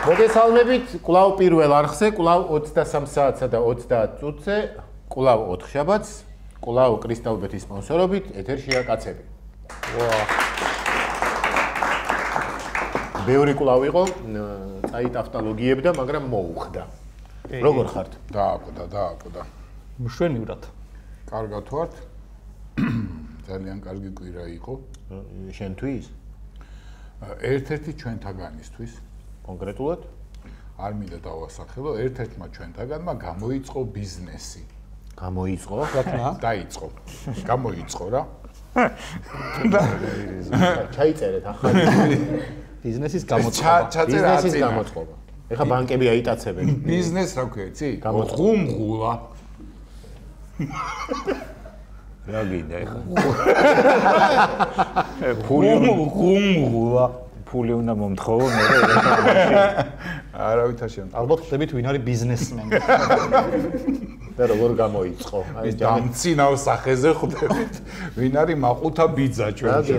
მოგესალმებით, კვლავ პირველ არხზე, კვლავ 23 საათსა და 30 წუთზე, კვლავ 4 შაბათს, კვლავ კრისტალბეთის სპონსორობით ეთერშია კაცები. ბევრი კვლავ იყო, წაიტავტოლოგიებდა, მაგრამ მოუხდა. როგორ ხართ? დააკვდა. მშვენივრად. კარგად ვართ. ძალიან კარგი კვირა იყო. შენთვის? ერთ-ერთი ჩვენთაგანისთვის. კონკრეტულად? არ მინდა დავასახელო, ერთ-ერთმა ჩვენთაგანმა გამოიწყო ბიზნესი. გამოიწყო? დაიწყო. გამოიწყო რა. ჩაიწერეთ ახალი ბიზნესის გამოწყობა. ბიზნესის გამოწყობა. ეხა ბანკები აიტაცებენ. ბიზნეს რა ქვია, იცი? ღუმღულა. რა გინდა ეხა? ღუმღულა. ფული უნდა მომთხოვო მე არავითარ შემთხვევაში. ალბათ ხდებით ვინ არის ბიზნესმენი. და როგორ გამოიწყო? აი დამცინავ სახეზე ხდებით. ვინ არის მაყუთა ბიძა ჩვენ?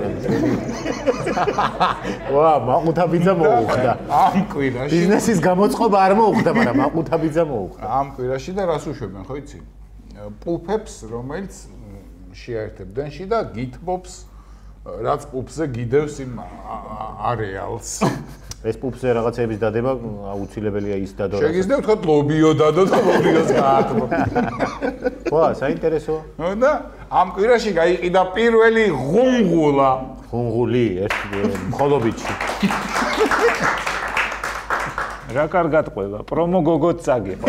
ვა, მაყუთა ბიძა მოუხდა. ამ კვირაში ბიზნესის გამოწყობა არ მოუხდა, მაგრამ მაყუთა ბიძა მოუხდა. ამ კვირაში და რას უშვებენ, ხო იცი? პუფებს, რომელიც შეერთებდენში და გითბობს რაც პუფზე გიდევს იმ არეალს. ეს პუფზე რაღაცების დადება აუცილებელია ის დადო. შეგიძლია ვთქვათ ლობიო დადო და ლობიოს გაატბო. ვა, საინტერესოა. და ამ კვირაში გაიყიდა პირველი ღუმღულა. ღუმღული ერთ მხოლობიჩი. რა კარგად ყვება, პრომო გოგოც წაგიყო.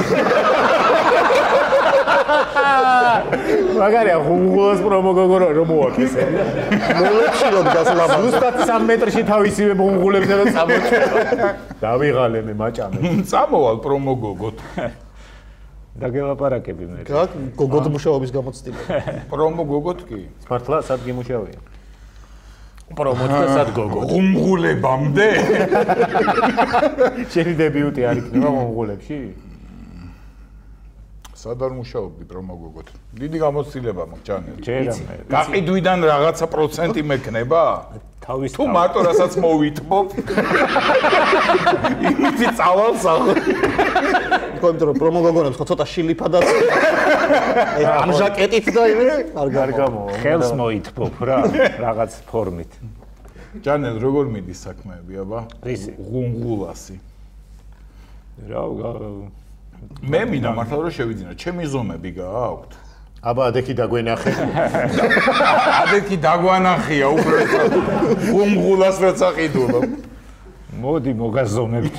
მაგარია ღუმღულას პრომო გოგო რომ მოაკისე. მოლექშილობ გასლაბა. ზუსტად 3 მეტრში თავისივე ღუმღულებზე და წამოჩვე. დავიღალე მე მაჭამე. წამოვალ პრომო გოგოთ. დაგელაპარაკები მე. გაკ გოგოდ მუშაობის გამოცდილება. პრომო გოგოთ კი. მართლა სად გიმუშავია? პრომოც და სად გოგო. ღუმღულებამდე? შენი დებიუტი არ იქნება ღუმღულებში? სად არ მუშაობდი პრომო გოგოთ? დიდი გამოცდილება მაქვს ჯანელი. ჯერა მე. გაყიდვიდან რაღაცა პროცენტი მექნება? თავის თუ მარტო რასაც მოვითმობ. იმითი წავალ სახო. კონტრო პრომო გოგონებს ხო ცოტა შილიფა და ამ ჟაკეტით და იმე არ გამოვა. ხელს მოითბობ რა, რაღაც ფორმით. ჯანელ როგორ მიდის საქმეები, აბა? რისი? ღუმღულასი. რა მე მინდა მართლა რომ შევიძინო, ჩემი ზომები გააქვთ. აბა ადექი დაგვენახე. ადექი დაგვანახია უბრალოდ. ღუმღულას როცა ყიდულობ. მოდი მოგაზომებთ.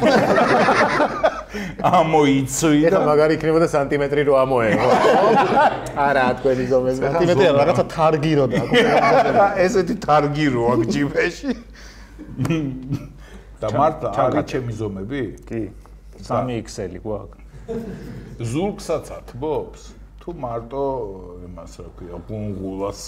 ამოიცვი ეხა და მაგარი იქნებოდა სანტიმეტრი რო ამოეღო. არა, თქვენი ზომები. სანტიმეტრი რაღაცა თარგირო და ესეთი თარგირო აქ ჯიბეში. და მართლა არის ჩემი ზომები? კი. 3XL გვაქვს. ზულკსაც ათბობს? თუ მარტო იმას რა ქვია, ღუმღულას.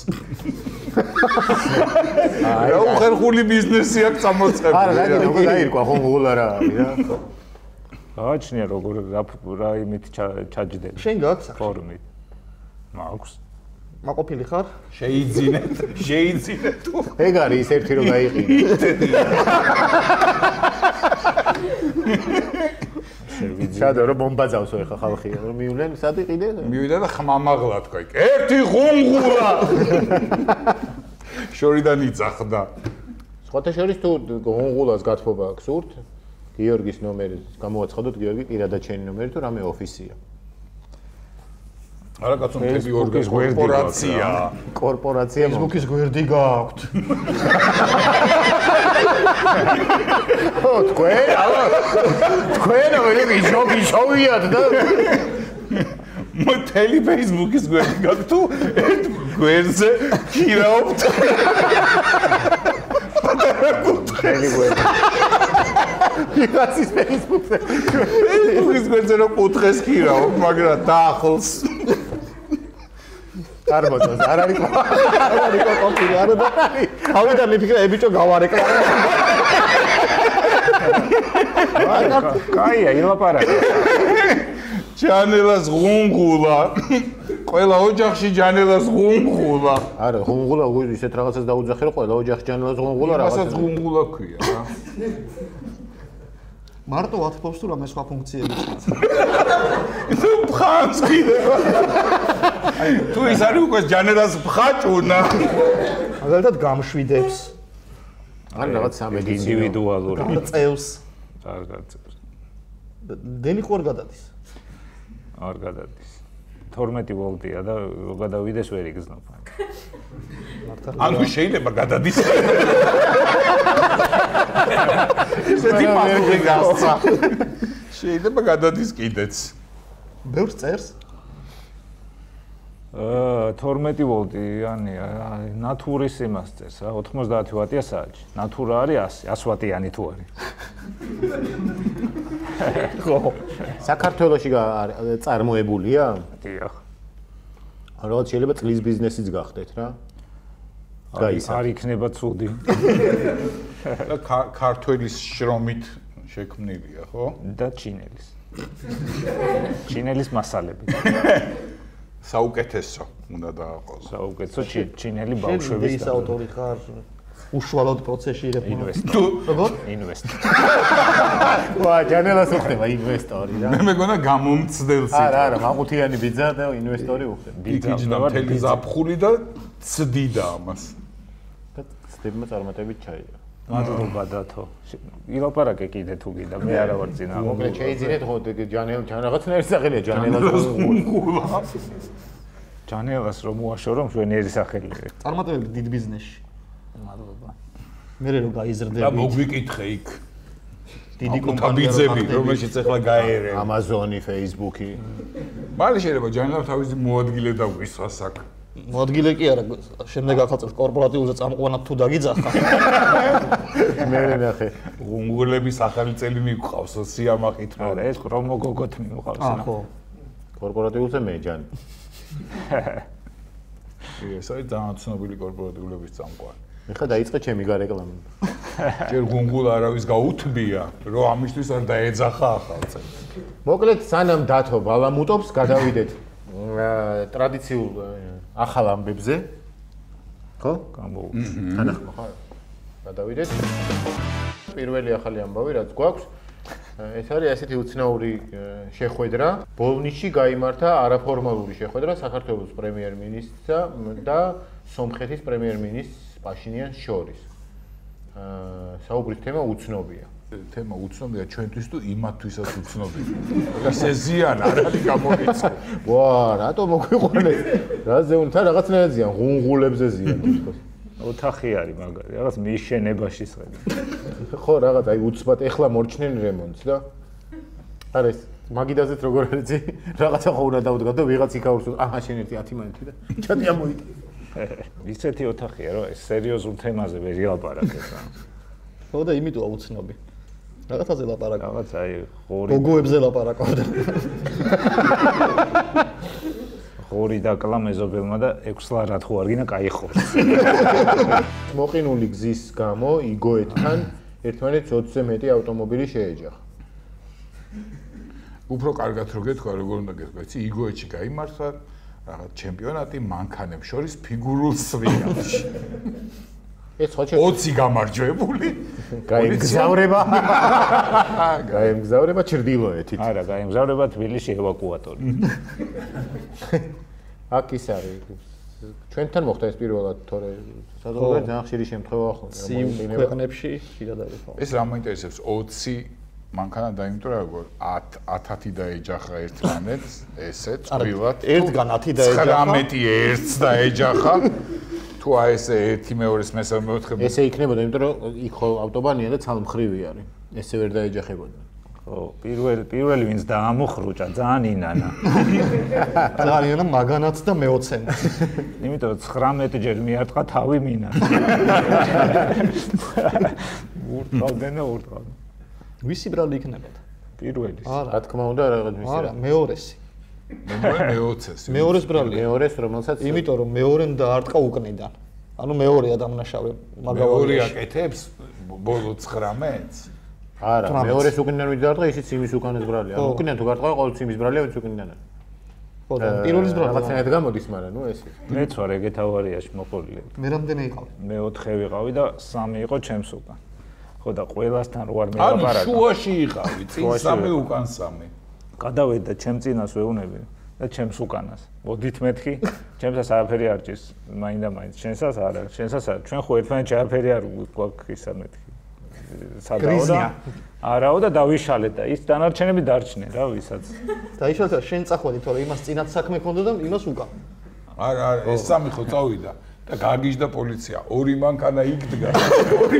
რა უხერხული ბიზნესი აქვს წამოწყებული. არა, როგორ დაირკვა ღუმღულა რა არის რა. გააჩნია როგორ რა იმით ჩაჯდები. შენ გაქვს სახე? ფორმით. მაქვს. მაყოფილი ხარ? შეიძინე თუ ეგ არის ის ერთი რომ გაიყიდა. შადო რომ მომბაძავსო ეხა ხალხი რომ მივლენ სად იყიდე? მივიდა და ხმამაღლა თქვა იქ. ერთი ღუმღულა. შორიდან იწახდა. სხვათა შორის თუ ღუმღულას გათბობა გსურთ, გიორგის ნომერი გამოაცხადოთ, გიორგი პირადად შენი ნომერი თუ რამე ოფისია. არა კაცო, მთელი ორგანიზაცია. კორპორაცია. Facebook-ის გვერდი გააქვთ. ო, თქვენ მე მიშოვიათ და მთელი Facebook-ის გვერდი გაქვთ თუ ერთ გვერდზე ქირაობთ. მთელი გვერდი. ის Facebook-ზე. Facebook-ის გვერდზე რო კუთხეს ქირაობ, მაგრამ დაახლს. არ მოწონს, არ არის ყოფილი არა და ავიდა მიფიქრე ებიჭო გავარეკლამე. კაია, ილაპარაკე. ჯანელას ღუმღულა. ყველა ოჯახში ჯანელას ღუმღულა. არა, ღუმღულა ისეთ რაღაცას დაუძახე, რომ ყველა ოჯახში ჯანელას ღუმღულა რაღაცა. რასაც ღუმღულა ქვია რა. მარტო ათფობს თუ რამე სხვა ფუნქციებიც აქვს. თუ ფხანს კიდევ. თუ ის არის უკვე ჯანერას ფხაჭუნა. მაგალითად გამშვიდებს. ან რაღაც სამედიცინო ინდივიდუალური წევს. არ გაწევს. დენი ხوار გადადის. არ გადადის. 12 ვოლტია და გადავიდეს ვერ იგზნობა. ანუ შეიძლება გადადის. ესეთი პასუხი გასცა. შეიძლება გადადის კიდეც. ბევრს წერს. 12 ვოლტიანია, ნატურის იმას წერს რა, 90 ვატია საათში. ნატურა არის 100 ვატიანი თუ არის. ხო. საქართველოში წარმოებულია? დიახ. რაღაც შეიძლება წლის ბიზნესიც გახდეთ რა. არ იქნება ცუდი. და ქართველის შრომით შექმნილია, ხო? და ჩინელის. ჩინელის მასალები. საუკეთესო უნდა დააყოს. საუკეთესო ჩინელი შენ ბავშვების ის ავტორი ხარ. უშუალოდ პროცესში ინვესტორი. როგორ? ინვესტორი. ვა, ჯანელას უხდება ინვესტორი რა. მე მეგონა გამომცდელს. არა, მაყუთიანი ბიძა და ინვესტორი უხდება. ბიძა მთელი ზაფხული და ცდიდა ამას. და ცდებმა წარმატებით ჩაიდა. მადლობა დათო. ილაპარაკე კიდე თუ გინდა, მე არა ვარ წინა. მოკლედ შეიძინეთ ხო ჯანელ რაღაცნაირი სახელია ჯანელას გუნგულა. ჯანელას რომ უაშორო მშვენიერი სახელი. წარმატებები დიდ ბიზნესში. მადლობა. მე რო გაიზრდები. და მოგვიკითხე იქ. დიდი კომპანიები, რომელშიც ახლა გაერე. Amazon-ი, Facebook-ი. მალე შეიძლება ჯანელა თავისი მოადგილე დაგვისვას აქ. მოადგილე კი არა, შემდეგ ახალწელს კორპორატიულზე წამყვანად თუ დაგიძახა. მე ნახე. გუნგულების ახალი წელი მიყვავს სიამაყით. არა, ეს პრომო გოგოთ მიყვავს. ხო. კორპორატიულზე მე ჯანი. ეს არის ძალიან ცნობილი კორპორატიულების წამყვანი. ეხლა დაიწყე ჩემი გარეკლამა. ჯერ გუნგულა არავის გაუთბია, რომ ამისთვის არ დაეძახა ახალწელს. მოკლედ სანამ დათო ბალამუტობს, გადავიდეთ ტრადიციულ ახალ ამბებზე. ხო? გამოვიდა. თანახმა ხო? გადავიდეთ. პირველი ახალი ამბავი რაც გვაქვს, ეს არის ასეთი უცნაური შეხვედრა. ბოლნისში გაიმართა არაფორმალური შეხვედრა საქართველოს პრემიერ-მინისტრსა და სომხეთის პრემიერ-მინისტრ პაშინიანს შორის. საუბრის თემა უცნობია. თემა უცნობია ჩვენთვის თუ იმათთვისაც უცნობია. და სეზიან არ არის გამომიწვი. ვა, რატო მოგვიყვანეთ? რაზე უნდა რაღაცნაირად ზიან, ღუნღულებზე ზიან თვითონ. ოთახი არის მაგარი, რაღაც მიშენებაში სხედა. ხო, რაღაც აი უცბად ეხლა მორჩნენ რემონტს და არა ეს მაგიდაზეც როგორ არის რაღაცა ხო უნდა დავდგა და ვიღაც იქაურს აჰა შენ ერთი 10 მაინტი და ჩატი ამოიტა. ისეთი ოთახია, რომ ეს სერიოზულ თემაზე ვერ ილაპარაკებს რა. ხო და იმიტოა უცნობი. რაღაცაზე ლაპარაკობ. რაღაც აი ხორი გოგოებზე ლაპარაკობ. ხორი დაკლა მეზობელმა და 6 ლარა თუ არ გინდა кайხობს. მოყინული გზის გამო იგოეთთან ერთმანეთს 20-ზე მეტი ავტომობილი შეეჯახა. უფრო კარგად რო გეთქვა როგორ უნდა გეთქვა, იცი იგოეთში გაიმართა რაღაც ჩემპიონატი მანქანებს შორის ფიგურულ სვინგში. ეს ხო 20 გამარჯვებული. გაემგზავრება. გაემგზავრება ჩრდილოეთით. არა, გაემგზავრება თბილისში ევაკუატორი. აქ ის არის. ჩვენთან მოხდა ეს პირველად, თორე საზოგადოებრივ ძალიან ხშირი შემთხვევა ხო. ქვეყნებში ხშირად არის ხო. ეს რა მოინტერესებს 20 მანქანა დაიმტვრა როგორ 10 დაეჯახა ერთმანეთს, ესე წვილად. ერთგან 10 დაეჯახა. 19 ერთს დაეჯახა. თუ აი ესე ერთი მეორეს მესამე მეოთხე ესე იქნებოდა, იმიტომ რომ იქ ხო ავტობანია და ცალმხრივი არის. ესე ვერ დაეჯახებოდა. ხო, პირველი ვინც დაამოხრუჭა, ძალიან ინანა. ძალიან მაგანაც და მე-20. იმიტომ 19 ჯერ მიარტყა თავი მინა. ურტყავდნენ და ურტყავდნენ. ვისი ბრალი იქნებოდა? პირველი. რა თქმა უნდა, რაღაც მისი. არა, მე-20-ი. მე-20-ს. მე-20-ს ბრალი. მეორეს რომელსაც იმიტომ რომ მე-2-ն დაარტყა უკნიდან. ანუ მე-2-ია დამნაშავე მე-2 აკეთებს ბოლო 19-ს. არა, მეორეს უკნიდან ვიდარდა, ისიც იმის უკანეს ბრალია. ანუ უკნიდან თუ გარტყა, ყოველთვის იმის ბრალია, ვინც უკნიდან არის. ხო, და პირველის ბრალი. რაღაცნაირად გამოდის, მაგრამ ნუ ეს. მეც ვარ ეგეთ ავარიაში მოყოლილი. მე რამდენი იყავი? მე 4 ვიყავი და 3 იყო ჩემს უკან. ხო და ყველასთან რო არ ანუ მელაპარაკა. შუაში იყავი, წინ სამი უკან სამი. გადავედი და ჩემ წინას ვეუნები და ჩემს უკანას. მოდით მეთქი, ჩემსაც არაფერი არ ჭირს, მაინდა-მაინც შენსაც არა, შენსაც არა. ჩვენ ხო ერთმანეთს არაფერი არ გვაქვს ისა მეთქი. სადაო და არაო და დავიშალეთ და ის დანარჩენები დარჩნენ რა ვისაც. დაიშალეთ და შენ წახვედი, თორე იმას წინათ საქმე ქონდა და იმას უკან. არა, ეს სამი ხო წავიდა და გაგიჟდა პოლიცია. ორი მანქანა იქდგა. ორი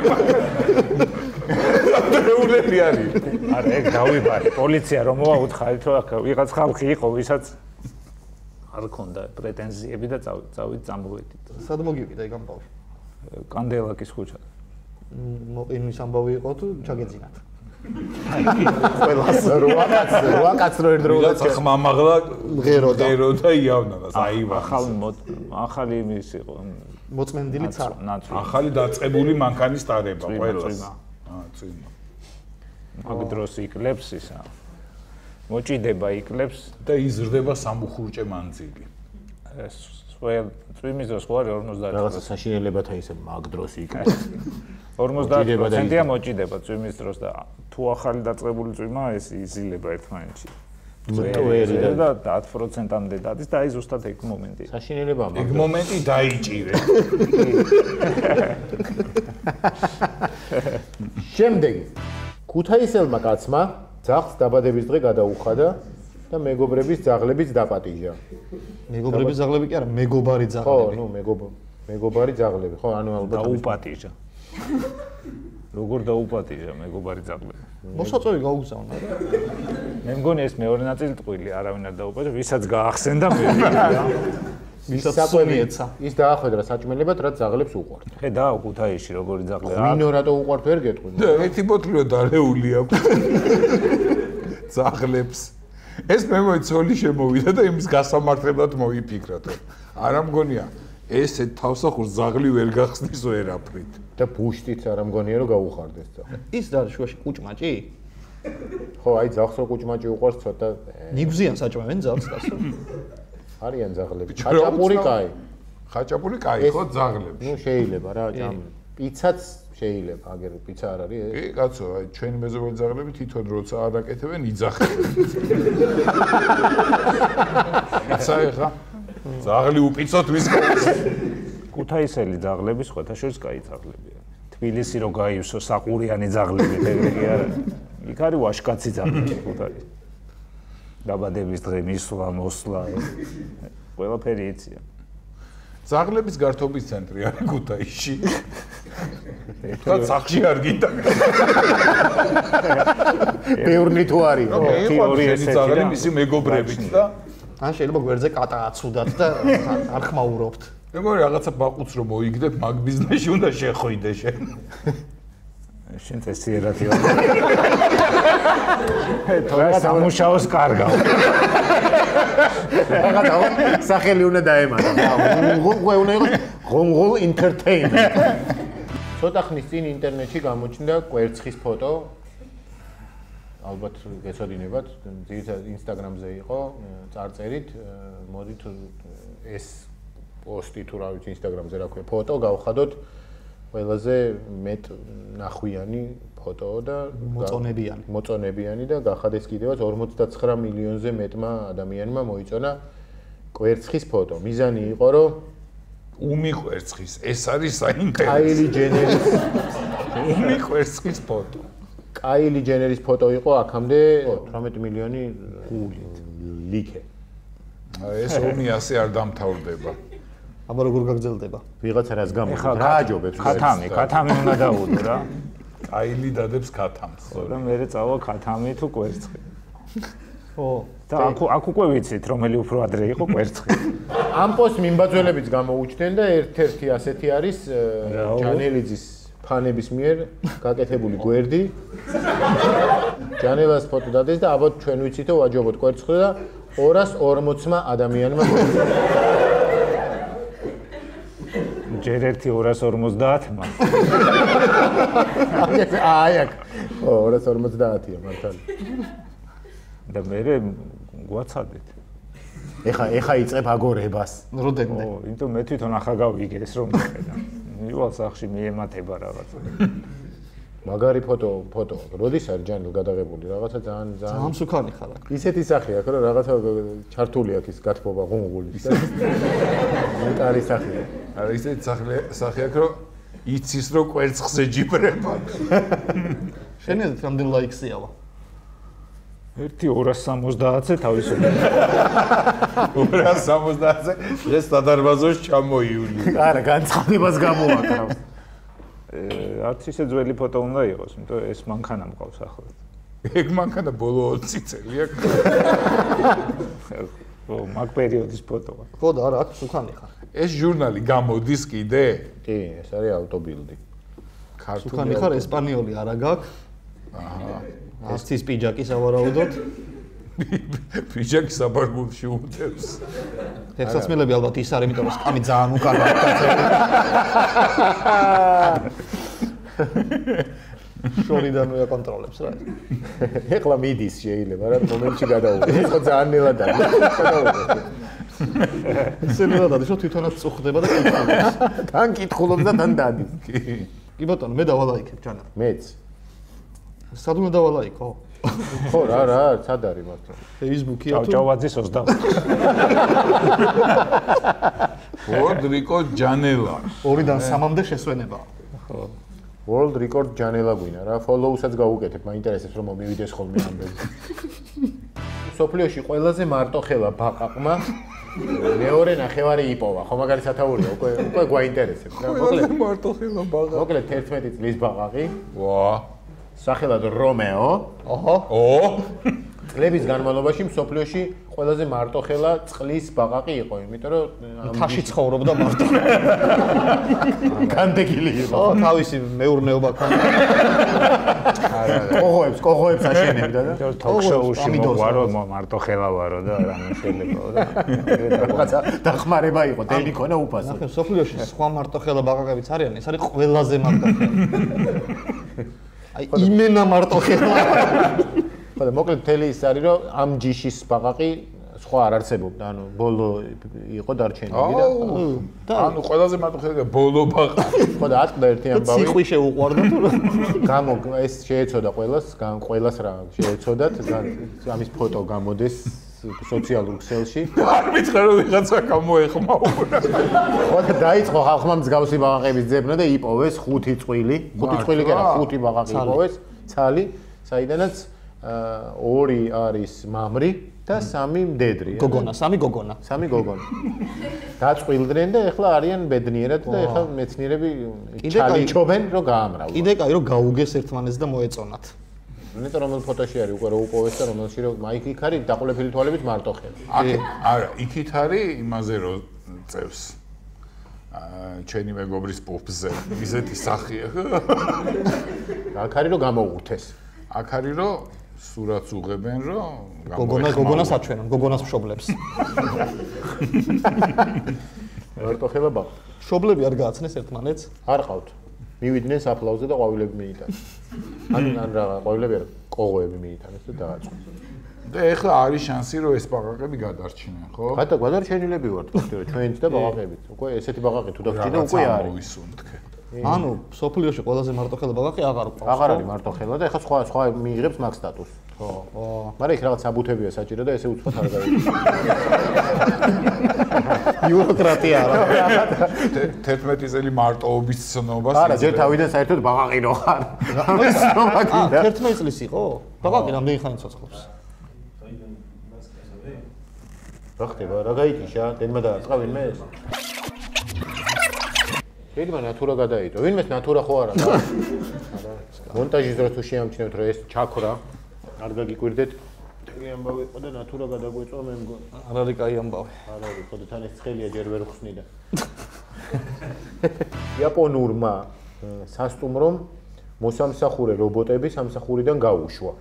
მანქანა არის. არა, ეგ დავიბარე. პოლიცია რომ მოაუთხარით, რომ აქ ვიღაც ხალხი იყო, ვისაც არ ქონდა პრეტენზიები და წავით წამოვედით. სად მოგივიდა ეგ ამბავი? კანდელაკის ქუჩა. იმის ამბავი იყო თუ ჩაგეძინათ? ყველას რვა კაც რო ერთდროულად ხმამაღლა მღერო და იავნებას აივანი. ახალი იმის იყო. მოწმენდილი ცა. ახალი დაწყებული მანქანის ტარება ყველას. წვიმა. მაგ დროს იკლებს ისა. მოჭიდება იკლებს და იზრდება სამუხურჭე მანძილი. ეს წვიმის დროს ხო არის 50. რაღაცა საშინელებათა ისე მაგ დროს იკლებს. 50%-ია მოჭიდება წვიმის დროს და თუ ახალი დაწყებული წვიმა ეს იზილება ერთმანეთში. მტვერი და 10%-ამდე დადის და აი ზუსტად ეგ მომენტი. საშინელებაა ეგ მომენტი დაიჭირე. შემდეგი ქუთაისელმა კაცმა ძაღლს დაბადების დღე გადაუხადა და მეგობრების ძაღლებიც დაპატიჟა. მეგობრების ძაღლები კი არა, მეგობარი ხო, ძაღლები. ნუ მეგობარი ძაღლები, ხო, ანუ ალბათ დაუპატიჟა. როგორ დაუპატიჟა მეგობარი ძაღლები? მოსაწვევი გაუგზავნა რა. მე მგონი ეს მეორე ნაწილი ტყუილი, არავინ არ დაუპატიჟა, ვისაც გაახსენდა მე რა. ვისაც სული ეცა. ის დაახვედრა საჭმელებად, რაც ძაღლებს უყვართ. ხედავ ქუთაისში როგორი ძაღლია. მინო რატო უყვართ ვერ გეტყვი. ერთი ბოთლია დარეული აქვს. ძაღლებს. ეს მე მოიცოლი შემოვიდა და იმის გასამართლებლად მოიფიქრა თუ არა მგონია ესე თავსახურს ძაღლი ვერ გახსნის ვერაფრით და ბუშტიც არ ამგონია რომ გაუხარდეს ძაღლი. ის და შუაში კუჭმაჭი? ხო, აი ძაღლს რო კუჭმაჭი უყვარს ცოტა ნიგზიან საჭმევენ ძაღლს დასო. არიან ძაღლები. ხაჭაპური კაი. ხაჭაპური კაი ხო ძაღლებში. ნუ შეიძლება რა, ჭამ. პიცაც შეიძლება, აგერ პიცა არ არის ეს? კი, კაცო, აი ჩვენი მეზობელი ძაღლები თვითონ როცა არ აკეთებენ იძახებენ. ცა ეხა ძაღლი უპიცოთ ვის ყავს. ქუთაისელი ძაღლების ხოთაშორის კაი ძაღლებია. თბილისი რო გაივსო საყურიანი ძაღლები, ეგრე კი არა. იქ არის ვაშკაცი ძაღლები ქუთაისში. დაბადების დღე მისვლა, მოსვლა, ყველაფერი იციან. ძაღლების გართობის ცენტრი არის ქუთაისში. თქვა სახში არ გინდა. ბევრი თუ არის. ორი ესეთი ძაღლი მისი მეგობრებით და ან შეიძლება გვერდზე კატა აცუდათ და არ ხმაურობთ. მეგონი რაღაცა ბაყუც რომ მოიგდებ მაგ ბიზნესში უნდა შეხვიდე შენ. შენ წესიერათი ვარ. თორე სამუშაოს კარგავ. რაღაცა სახელი უნდა დაემატა. უკვე უნდა იყოს ღონღოლ ინტერტეინმენტ. ცოტა ხნის წინ ინტერნეტში გამოჩნდა კვერცხის ფოტო. ალბათ გეცოდინებათ, ძირითადად ინსტაგრამზე იყო წარწერით, მოდით ეს პოსტი თუ რა ვიცი ინსტაგრამზე რა ქვია, ფოტო გავხადოთ ყველაზე მეტ ნახვიანი ფოტო და მოწონებიანი და გახადეს კიდევაც 59 მილიონზე მეტმა ადამიანმა მოიწონა კვერცხის ფოტო. მიზანი იყო რომ უმიყვერცხის, ეს არის საინტერესო. კაილი ჯენერის უმიყვერცხის ფოტო. კაილი ჯენერის ფოტო იყო აქამდე 18 მილიონი ლიქე. ეს ომი ასე არ დამთავრდება. აბა როგორ გაგრძელდება? ვიღაცა რაც გამოდის, რა აჯობებს? ქათამი უნდა დაუდო რა. კაილი დადებს ქათამს. და მე წავა ქათამი თუ კვერცხი. ო, და აქ უკვე ვიცით რომელი უფრო ადრე იყო კვერცხი. ამ პოსტს მიმბაძველებიც გამოუჩნდნენ და ერთ-ერთი ასეთი არის ჯანელიძის ფანების მიერ გაკეთებული გვერდი. ჯანელას ფოტო დადეს და აბა ჩვენ ვიცითო ვაჯობოთ კვერცხზე და 240 ადამიანმა ჯერ ერთი 250-მა. აი აქ 250-ია მართალი. და მე გვაცადეთ. ეხა იწებ აგორებას. როდენმე? ო, იმიტომ მე თვითონ ახლა გავიგე ეს რომ მიხედა. მივალ სახში მიემატება რაღაცა. მაგარი ფოტო. როდის არის ჯანილ გადაღებული? რაღაცა ძალიან მსუქანი ხარ აქ. ისეთი სახე აქვს, რომ რაღაცა ჩართული აქვს ის გათბობა ღუნღულის და მეტარი სახეა. არა, ისეთი სახე აქვს, რომ იცის რომ კვერცხზე ჯიბრება. შენი რამდენ ლაიქს იავა? 1.270-ზე თავისუფლად. 270-ზე ეს დადარბაზოს ჩამოივლი. არა, განცხადებას გამოაკრავს. არც ისე ძველი ფოტო უნდა იყოს, იმიტომ ეს მანქანა მყავს ახლა. ეგ მანქანა ბოლო 20 წელი აქვს. მაგ პერიოდის ფოტოა. ხო და არა, აქ მსუქანი ხარ. ეს ჟურნალი გამოდის კიდე? კი, ეს არის ავტობილდი. მსუქანი ხარ, ესპანიოლი არა გაქვს. არც ის პიჯაკი სავარაუდოდ. პიჯაკი საბარგულში უდევს. თეთრსაცმელები ალბათ ის არის, იმიტომ რომ სკამი ძალიან უკანა კაცები. შორიდანვე აკონტროლებს რა. ეხლა მიდის შეიძლება რა მომენტში გადაუღო. ეს ხო ძალიან ნელად არის. სენელად არის, რომ თვითონაც წუხდება და კითხულობს. თან კითხულობს და თან დადის. კი ბატონო, მე დავალაიქებ ჯანა. მეც. სად უნდა დავალაიქო? ხო რა, სად არის მართლა? Facebook-ია თუ ჭავჭავაძის 20. World Record ჯანელა. 2-დან 3-მდე შესვენებაა. ხო. World Record ჯანელა გვინა რა, follow-საც გავუკეთებ, მაინტერესებს რომ მომივიდეს ხოლმე ამბები. სოფლიოში ყველაზე მარტო ხელა ბაყაყმა მეორე ნახევარი იპოვა. ხო მაგარი სათაურია, უკვე გვაინტერესებს რა. მარტო ხელა ბაღა. მოკლედ 11 წლის ბაყაყი. ვა. სახელად რომეო. ოჰო. წლების განმავლობაში მსოფლიოში ყველაზე მარტოხელა წყლის ბაყაყი იყო, იმიტომ რომ თაში ცხოვრობდა მარტო. განდეგილი იყო. ხო, თავისი მეურნეობა ქონდა. კოღოებს აშენებდა და თოქ-შოუში მოყვარო მარტოხელა ვარო და რა შეიძლება და რაღაცა დახმარება იყო, დენი ქონა უფასო. ნახე, მსოფლიოში სხვა მარტოხელა ბაყაყებიც არიან, ეს არის ყველაზე მარტოხელა. აი იმენა მარტოხელა. ხო და მოკლედ მთელი ის არის რომ ამ ჯიშის ბაყაყი სხვა არ არსებობდა, ანუ ბოლო იყო დარჩენილი და ანუ ყველაზე მარტო ხელი ბოლო ბაყა. ხო და ატყდა ერთი ამბავი. ციყვი შეუყვარდა თუ გამო ეს შეეცოდა ყველას რა შეეცოდათ ამის ფოტო გამოდეს სოციალურ ქსელში. არ მითხრა რომ ვიღაცა გამოეხმაურა. ხო და დაიწყო ხალხმა მსგავსი ბაყაყების ძებნა და იპოვეს 5 წვილი. 5 წვილი კი არა, 5 ბაყაყი იპოვეს, ცალი, საიდანაც 2 არის მამრი და 3 მდედრი. გოგონა, 3 გოგონა. 3 გოგონა. დაწვილდნენ და ეხლა არიან ბედნიერად და ეხლა მეცნიერები ჩალიჩობენ რომ გაამრავლონ. კიდე კაი რომ გაუგეს ერთმანეთს და მოეწონათ. ნეტო რომელ ფოტოში არის უკვე რო უყოვეს და რომელში რომ იქ არის დაყოლებული თვალებით მარტო ხელი. არა, იქით არის იმაზე რომ წევს. ჩენი მეგობრის პოპზე ისეთი სახია. აქ არის რომ გამოუღთეს. აქ არის რომ სურათს უღებენ რომ გოგონას აჩვენონ, გოგონას მშობლებს. მარტო ხელა ბაღ. მშობლები არ გააცნეს ერთმანეთს? არ ყავთ. მივიდნენ საფლავზე და ყვავილები მიიტანეს. ან რა ყვავილები არა, კოღოები მიიტანეს და დააწყვეს. და ეხლა არის შანსი რომ ეს ბაყაყები გადარჩნენ, ხო? გადარჩენილები ვართ, ხო, ჩვენც და ბაყაყებით. უკვე ესეთი ბაყაყი თუ დავჭირდა უკვე არის. მოვისუნთქე. ანუ სოფლიოში ყველაზე მარტოხელა ბაყაყი აღარ ყავს. აღარ არის მარტოხელა და ეხლა სხვა მიიღებს მაგ სტატუსს. ხო. მაგრამ იქ რაღაც საბუთებია საჭირო და ესე უცხოთ არ გაიგებს. ბიუროკრატია რა. 11 წელი მარტოობის ცნობას. არა, ჯერ თავიდან საერთოდ ბაყაყი რო ხარ. 11 წლის იყო? ბაყაყი რამდენი ხანი ცოცხლობს? რა ხდება? რა გაიქიშა? დენმა დააწყა ვინმე ეს? შეიძლება ნატურა გადაიდო. ვინმეს ნატურა ხო არა? არა. მონტაჟის დროს თუ შეამჩნევთ რომ ეს ჩაქრა არ გაგიკვირდეთ. მთელი ამბავი იყო და ნატურა გადაგვეწვა მე მგონი. არ არის კაი ამბავი. არ არის, ხო და თან ეს ცხელია ჯერ ვერ ხსნიდა. იაპონურმა სასტუმრომ მოსამსახურე რობოტები სამსახურიდან გაუშვა.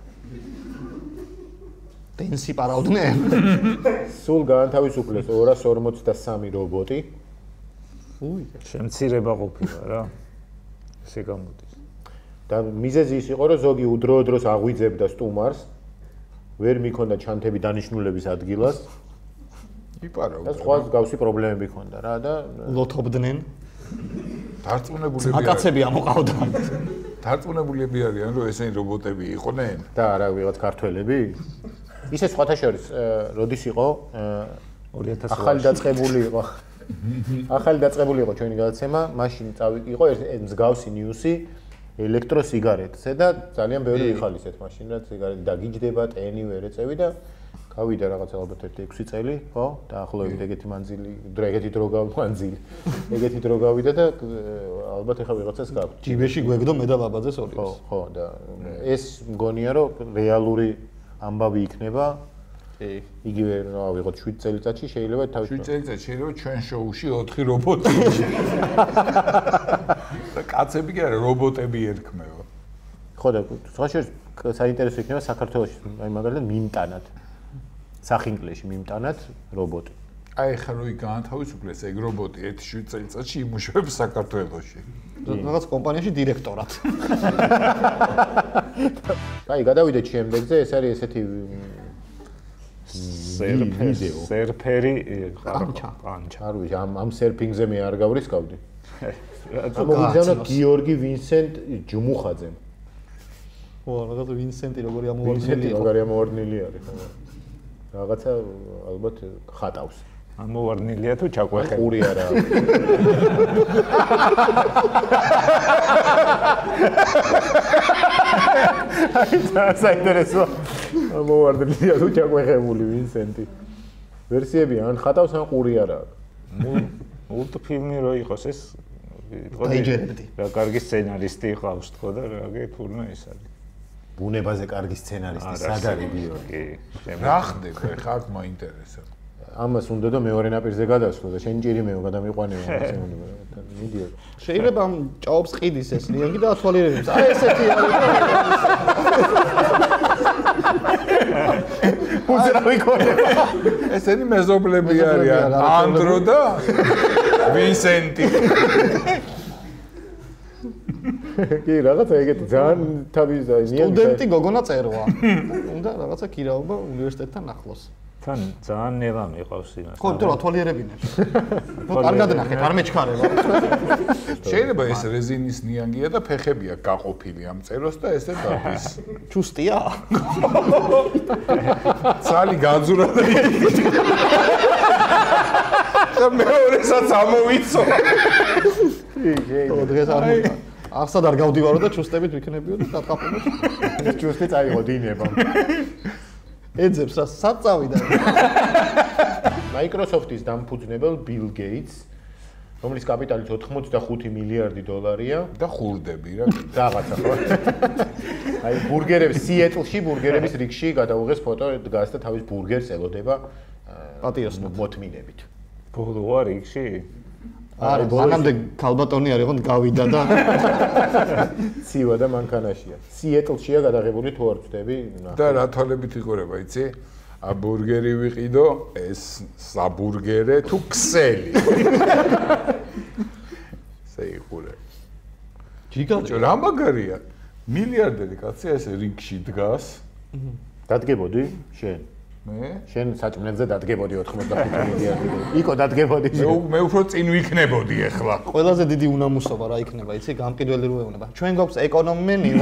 დენსი პარავდნენ. სულ გაანთავისუფლეს 243 რობოტი. შემცირება ყოფილა რა. ესე გამოდის. და მიზეზი ის იყო, რომ ზოგი უდროო დროს აღვიძებდა სტუმარს, ვერ მიქონდა ჩანთები დანიშნულების ადგილას. იპარავდა. და სხვა გავსი პრობლემები ჰქონდა რა და ლოთობდნენ. დარწმუნებულები აკაცები ამოყავდა. დარწმუნებულები არიან, რომ ესენი რობოტები იყვნენ? და არა ვიღაც ქართველები? ისე სხვათა შორის, როდის იყო 2000 ახალი დაწყებული იყო. ახალი დაწყებული იყო ჩვენი გადაცემა, მაშინ იყო მსგავსი ნიუსი ელექტროსიგარეტზე და ძალიან ბევრი იხალისეთ მაშინ, რაც სიგარეტი დაგიჯდება, ტენი ვერ ეწევი და გავიდა რაღაცა ალბათ 1-6 წელი, ხო? დაახლოებით ეგეთი მანძილი, ეგეთი დრო გავიდა და ალბათ ეხლა ვიღაცას გაქვს. ჯიბეში გვეგდო მე და ლაბაძეს ორივეს. ხო, და ეს მგონია რომ რეალური ამბავი იქნება. იგივე რა ვიღოთ 7 წელიწადში შეიძლება თავის 7 წელიწადში შეიძლება ჩვენ შოუში 4 რობოტი. და კაცები კი არა, რობოტები ერქმევა. ხო და სხვა შორის საინტერესო იქნება საქართველოში, აი მაგალითად მიმტანად. სახინკლეში მიმტანად რობოტი. აი ხა როი განთავისუფლეს ეგ რობოტი 1-7 წელიწადში იმუშავებს საქართველოში. რაღაც კომპანიაში დირექტორად. აი გადავიდეთ შემდეგზე, ეს არის ესეთი სერფერი ყანჩა. არ ვიცი, ამ სერფინგზე მე არ გავრისკავდი. მოგიგზავნა გიორგი ვინსენტ ჯუმუხაძემ. ო, რაღაცა ვინსენტი როგორი ვინსენტი როგორი ამოვარდნილი არის, ხო? რაღაცა ალბათ ხატავს. ამოვარდნილია თუ ჩაკვეხე? ყური არა. საინტერესო. ამოვარდნილია თუ ჩაკვეხებული ვინსენტი. ვერსიები ან ხატავს ან ყური არა. მულტფილმი რო იყოს ეს დაიჯერებდი. რა კარგი სცენარისტი ყავს თქო და რა გეთურნა ეს არის. ბუნებაზე კარგი სცენარისტი სად არის გიორგი? რა ხდება ხა აქ მაინტერესებს. ამას უნდა და მეორე ნაპირზე გადასვლა და შენ ჭირი მეო გადამიყვანეო ასე უნდა. მიდიო. შეიძლება ამ ჭაობს ყიდის ეს ნიანგი და ათვალიერებს. აი ესეთი არის. უზრავი ქონება. ესენი მეზობლები არიან. ანდრო და ვინსენტი. კი, რაღაცა ეგეთი ძალიან თავის სტუდენტი გოგონა წერვა. უნდა რაღაცა ქირაობა უნივერსიტეტთან ახლოს. თან ძალიან ნელა მიყავს იმას. ხო, იმიტომ რომ ათვალიერებინებს. ნუ კარგად ნახეთ, არ მეჩქარება. შეიძლება ეს რეზინის ნიანგია და ფეხები აქვს გაყოფილი ამ წეროს და ესე დაფის. ჩუსტია? ცალი გაძურა და და მეორესაც ამოვიცო. ო, დღეს არ მოვა. ახსად არ გავდივარო და ჩუსტებით ვიქნებიო და დაკაპულობ. ჩუსტი წაიღო დინება. ეძებს რა საწავიდა. Microsoft-ის დამფუძნებელ Bill Gates, რომლის კაპიტალიც 85 მილიარდი დოლარია და ხურდები რა. რაღაცა ხო? აი ბურგერების Seattle-ში ბურგერების რიგში გადაუღეს ფოტო დგას და თავის ბურგერს ელოდება პატიოსნად მოთმინებით. ბოლოა რიგში? არა, მანამდე ქალბატონი არ იყო, გავიდა და ცივა და მანქანაშია. Seattle-შია გადაღებული თუ არ ვწდები? და რა თვალებით იყურება, იცი? ა ბურგერი ვიყიდო, ეს საბურგერე თუ ქსელი. შეიყურე. ჯიგარი. რა მაგარია? მილიარდერი კაცი ესე რიგში დგას. დადგებოდი შენ? მე? შენ საჭმელზე დადგებოდი 85 მილიარდი. იკო დადგებოდი შენ. მე უფრო წინ ვიქნებოდი ახლა. ყველაზე დიდი უნამუსობა რა იქნება, იცი? გამყიდველი რო ეუბნება. ჩვენ გვაქვს ეკონომენი.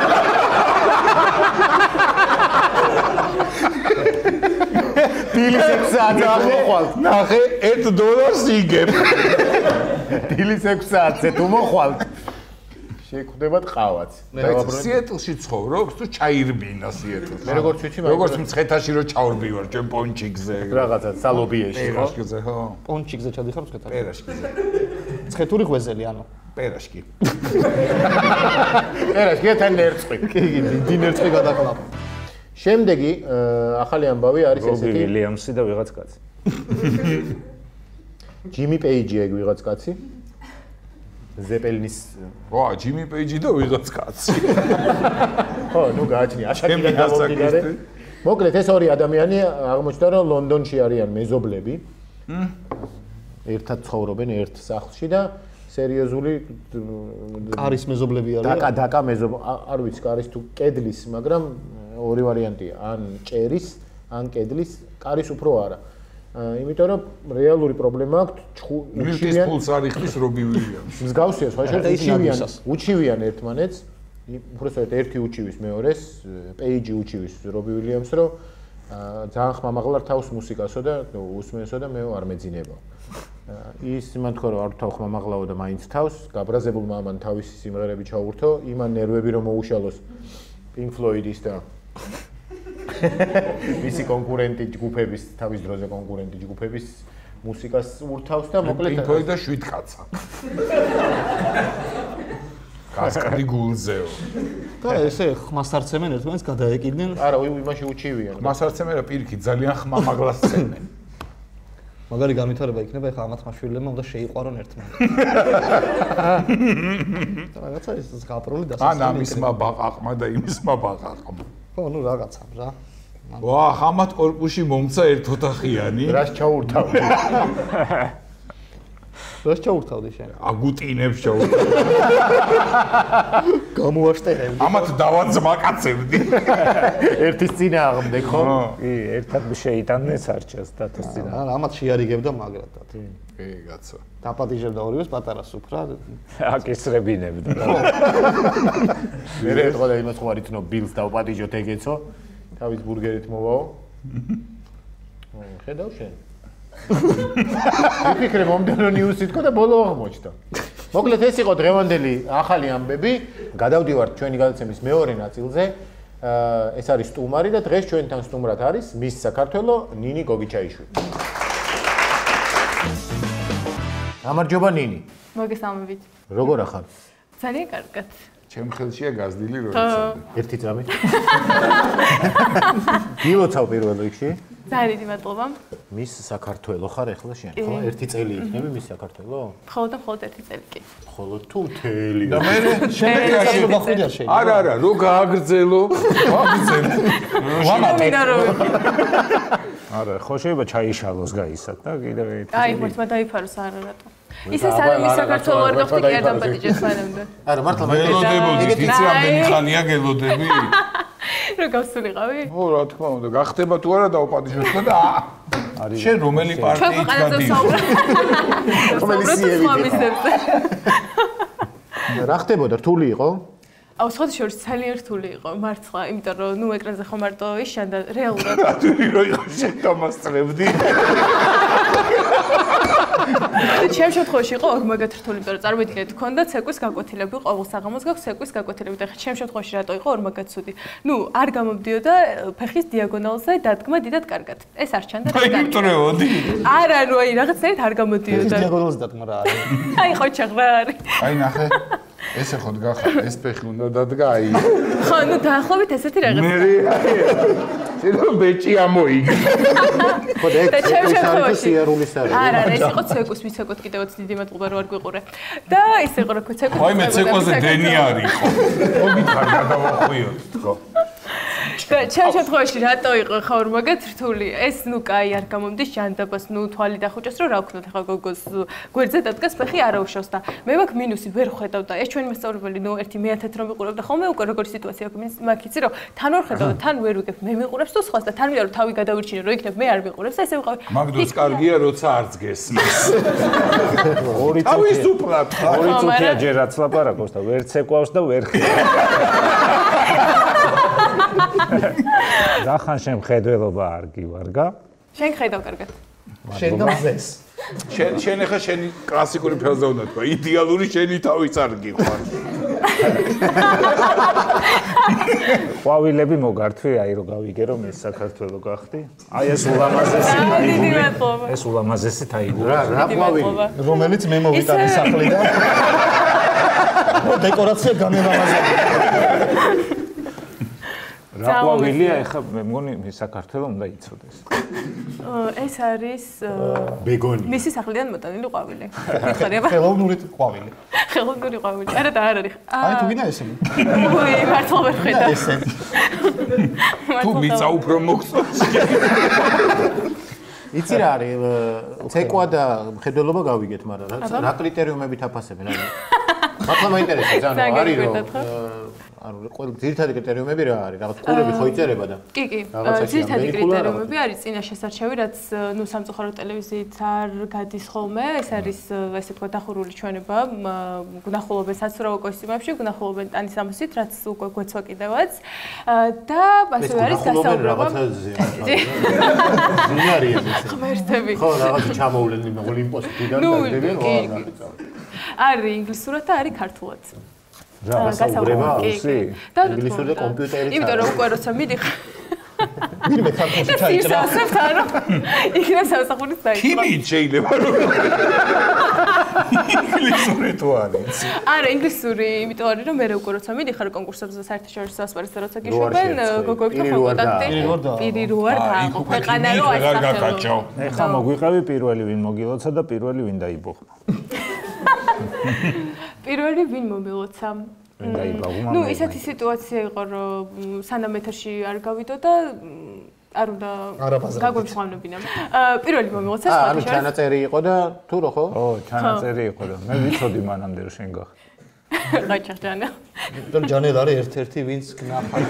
დილის 6 საათზე თუ მოხვალ. ნახე, $1 იგებ. დილის 6 საათზე თუ მოხვალ. შეგვდებათ ყავაც. Seattle-ში ცხოვრობს თუ ჩაირბინა Seattle-ში? მე როგორც ვიცი, როგორც მცხეთაში რო ჩავრბივარ ჩვენ პონჩიკზე. რაღაცა სალობიეში ხო? პერაშკიზე ხო? პონჩიკზე ჩადიხარ მცხეთაში. პერაშკიზე. მცხეთური ღვეზელი ანუ. პერაშკი. პერაშკი თან ერწყი. კი, დიდ ერწყი გადაყლაპ. შემდეგი ახალი ამბავი არის რობი ესეთი ვილიამსი და ვიღაც კაცი. ჯიმი პეიჯი ეგ ვიღაც კაცი. ზეპელინის ვა, ჯიმი პეიჯი და ვიღაც კაცი. ხო, ნუ გააჩნია აშაკიდან გამომდინარე. მოკლედ ეს ორი ადამიანი აღმოჩნდა რომ ლონდონში არიან მეზობლები. ერთად ცხოვრობენ ერთ სახლში და სერიოზული კარის მეზობლები არიან. დაკა მეზობ არ ვიცი კარის თუ კედლის, მაგრამ ორი ვარიანტია, ან ჭერის, ან კედლის, კარის უფრო არა. იმიტომ რომ რეალური პრობლემა აქვს მილტის პულს არ იხდის რობი ვილიამს. მსგავსია სხვა შორის უჩივიან ერთმანეთს უბრალოდ ერთი უჩივის მეორეს, პეიჯი უჩივის რობი უილიამს, რომ ძალიან ხმამაღლა თავს მუსიკასო და უსმენსო და მე არ მეძინება. ის იმან თქვა რომ არ თავ ხმამაღლაო და მაინც თავს, გაბრაზებულმა ამან თავისი სიმღერები ჩაურთო, იმან ნერვები რომ მოუშალოს Pink Floyd-ის და მისი კონკურენტი ჯგუფების, თავის დროზე კონკურენტი ჯგუფების მუსიკას ურთავს და მოკლედ Pink Floyd და 7 კაცა. გასკდი გულზეო. და ესე ხმასარცემენ ერთმანეთს გადაეკიდნენ. არა, იმაში უჩივიან. ხმასარცემენ და პირიქით ძალიან ხმამაღლას ცენენ. მაგარი განვითარება იქნება ეხლა ამათ მაშვილებმა უნდა შეიყვარონ ერთმანეთს. და რაღაცა ეს გაპრული დასასწრელი. ან ამისმა ბაყაყმა და იმისმა ბაყაყმა. ხო, ნუ რაღაცა რა. ვა, ხამათ კორპუსში მომცა ერთ ოთახიანი. რას ჩაურთავდი? რას ჩაურთავდი შენ? აგუტინებს ჩაურთავდი. გამოაშტერები. ამათ დავაძმაკაცებდი. ერთის წინააღმდეგ ხო? კი, ერთად შეიტანდნენ სარჩას დათოს წინა. არა, ამათ შეარიგებდა მაგრად. კი, კაცო. დაპატიჟებდა ორივეს პატარა სუფრა. აკისრებინებდა. მე ეთქვა და იმას ხوارით ნო ბილს დავპატიჟოთ ეგეცო. თავის ბურგერით მოვაო. ხედავ შენ. ვიფიქრე მომდენო ნიუსი თქო და ბოლო აღმოჩნდა. მოკლედ ეს იყო დღევანდელი ახალი ამბები. გადავდივართ ჩვენი გადაცემის მეორე ნაწილზე. ეს არის სტუმარი და დღეს ჩვენთან სტუმრად არის მის საქართველო ნინი გოგიჩაიშვილი. გამარჯობა ნინი. მოგესალმებით. როგორ ახარ? ძალიან კარგად. ჩემ ხელშია გაზდილი როცა. ერთი წამი. გილოცავ პირველ რიგში. ძალიან დიდი მადლობა. მის საქართველო ხარ ახლა შენ, ხო? ერთი წელი იქნები მის საქართველო? მხოლოდ და მხოლოდ ერთი წელი კი. მხოლოდ თუ მთელი. და მე შენ გახვიდია შენ. არა, რო გააგრძელო, ვაგრძელო. მინაროვი. არა, ხო შეიძლება ჩაიშალოს გაისად და კიდევ ერთი. აი, მართლა დაიფაროს არა რატო. ისე სანამ ის საქართველო არ გახდი კი არ დამპატიჟეს მანამდე. არა, მართლა გელოდებოდი, იცი ამდენი ხანია გელოდები? რო გავსულიყავი? ო, რა თქმა უნდა, გახდება თუ არა დავპატიჟოთ და შენ რომელი პარტიით გადი? რომელი სიევით? რა ხდებოდა, რთული იყო? აუ, სხვათა შორის ძალიან რთული იყო, მართლა, იმიტომ რომ ნუ ეკრანზე ხომ მარტო იშან და რეალურად რატური რო იყო შენ დამასწრებდი? ჩემ შემთხვევაში იყო ორმაგად რთული, იმიტომ რომ წარმოიდგინეთ, გქონდა ცეკვის გაკვეთილები, ყოველ საღამოს გაქვს ცეკვის გაკვეთილები და ხა ჩემ შემთხვევაში რატო იყო ორმაგად ცუდი? ნუ არ გამომდიოდა ფეხის დიაგონალზე დადგმა დიდად კარგად. ეს არ ჩანდა რა კარგი. გიტრეოდი. არა, ნუ აი რაღაცნაირად არ გამოდიოდა. დიაგონალზე დადგმა რა არის? აი ხოჩა რა არის. აი ნახე. ესე ხოთ გახარ, ეს ფეხი უნდა დადგა აი. ხო, ნუ დაახლოებით ესეთი რაღაც. მე შეიძლება ბეჭი ამოიგე. ხო, და ჩემ ეს შემთხვევაში სიარულის არის. არა, ეს იყო ცეკვის, ვიცეკოთ კიდევაც დიდი მადლობა რომ არ გვიყურე. და ის იყო რა ცეკვის. აი მე ცეკვაზე დენი არის ხო? მოგითხარ გადავახვიოთ თქო. ჩემ შემთხვევაში რატო იყო ხა ორმაგად რთული? ეს ნუ კაი არ გამომდის ჟანდაბას, ნუ თვალი დახუჭეს რომ რა ვქნოთ ხა გოგოს გვერდზე დადგას ფეხი არაუშავს და მე მაქვს მინუსი ვერ ხედავ და ეს ჩვენი მასწავლებელი ნუ ერთი მე-10 რომ ვიყურებ და ხოლმე უკვე როგორი სიტუაცია მაქვს იცი რომ თან ვერ ხედავ და თან ვერ ვიგებ მე მიყურებს თუ სხვას და თან ვიდა რომ თავი გადავირჩინე რომ იქნებ მე არ მიყურებს და ესე ვიყავი მაგდოს კარგია როცა არც გესმის. ორი თავისუფლად ხარ. ორი წუთია ჯერ რაც ლაპარაკობს და ვერ ცეკვავს და ვერ ხედავს. რახან შენ მხედველობა არ გივარგა? შენ ხედავ კარგად. შენ და მზეს. შენ ახლა შენი კლასიკური ფრაზა უნდა თქვა, იდეალური შენი თავის არ გიყვარ. ყვავილები მოგართვი, აი რომ გავიგე რომ ეს საქართველო გახდი. აი ეს ულამაზესი დიდი მადლობა. ეს ულამაზესი თაიგო. რა ყვავილი? რომელიც მე მოვიტანე სახლიდან. დეკორაცია განელამაზებია. რა ყვავილია ეხა მე მგონი საქართველო უნდა იცოდეს. ეს არის ბეგონი. მისი სახლიდან მოტანილი ყვავილი. გითხარი აბა? ხელოვნური ყვავილი. ხელოვნური ყვავილი. არა და არ არის. აი თუ გინდა ესენი. უი, მართლა ვერ ხედავ. ესენი. თუ მიწა უფრო მოგწონს. იცი რა არის? ცეკვა და მხედველობა გავიგეთ, მაგრამ რა კრიტერიუმებით აფასებენ? მართლა მაინტერესებს, ანუ არის რომ ანუ ყველა ძირითადი კრიტერიუმები რა არის? რაღაც ქულები ხო იწერება და კი, ძირითადი კრიტერიუმები არის წინა შესარჩევი, რაც ნუ სამწუხაროდ ტელევიზიით არ გადის ხოლმე. ეს არის ესე თქვა დახურული ჩვენება. გნახულობენ საცურაო კოსტიუმებში, გნახულობენ ტანის ამოსით, რაც უკვე გვეცვა კიდევაც. და ასევე არის გასაუბრება. ზინარია ეს. ღმერთები. ხო, რაღაც ჩამოვლენ ოლიმპოსიდან და დებენ რა. არის ინგლისურად და არის ქართულად. რა გასაუბრება რუსი? ინგლისური და კომპიუტერით. იმიტომ რომ უკვე როცა მიდიხარ ვინმე ქართულში ჩაიწერა. იქნებ სამსახურით დაიწყო. ქიმიით შეიძლება რომ ინგლისური თუ არის. არა, ინგლისური, იმიტომ არის რომ მე უკვე როცა მიდიხარ კონკურსებზე საერთაშორისო ასპარეზზე როცა გიშვებენ, გოგოებთან კონტაქტი. პირი რო არ გააყო, ქვეყანა რო ასახელო. ეხლა მოგვიყევი პირველი ვინ მოგილოცა და პირველი ვინ დაიბოხმა. პირველი ვინ მომილოცა? დაიბაღმა. ნუ ისეთი სიტუაცია იყო, რომ სანამ ეთერში არ გავიდო და არ უნდა გაგვემშვენებინა. პირველი მომილოცა სხვა ანუ ჩანაწერი იყო და თუ რო ხო? ო, ჩანაწერი იყო და მე ვიცოდი მანამდე რომ შენ გახ. გაჭახჯანა. იმიტომ ჯანელ არის ერთ-ერთი ვინც გნახავს.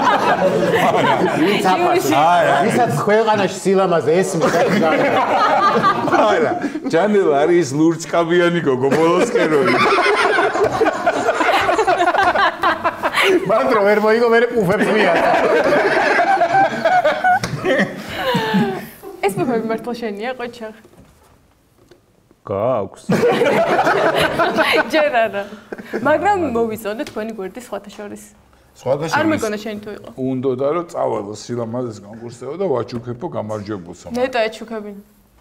ვინც აფასო. ვისაც ქვეყანაში სილამაზე ესმის და ჯანელ. არა, ჯანელ არის ლურჯკაბიანი გოგო ბოლოსკეროი. მანდრო ვერ მოიგო მე პუფებს მიატა. ეს პუფები მართლა შენია, ყოჩახ. გააქვს. ჯერ არა. მაგრამ მოვიწოდე თქვენი გვერდის სხვათა შორის. არ მეკონა შენ თუ იყო. უნდოდა რომ წავალო სილამაზეს კონკურსზე და ვაჩუქებო გამარჯვებულსა. ნეტა ეჩუქებინ.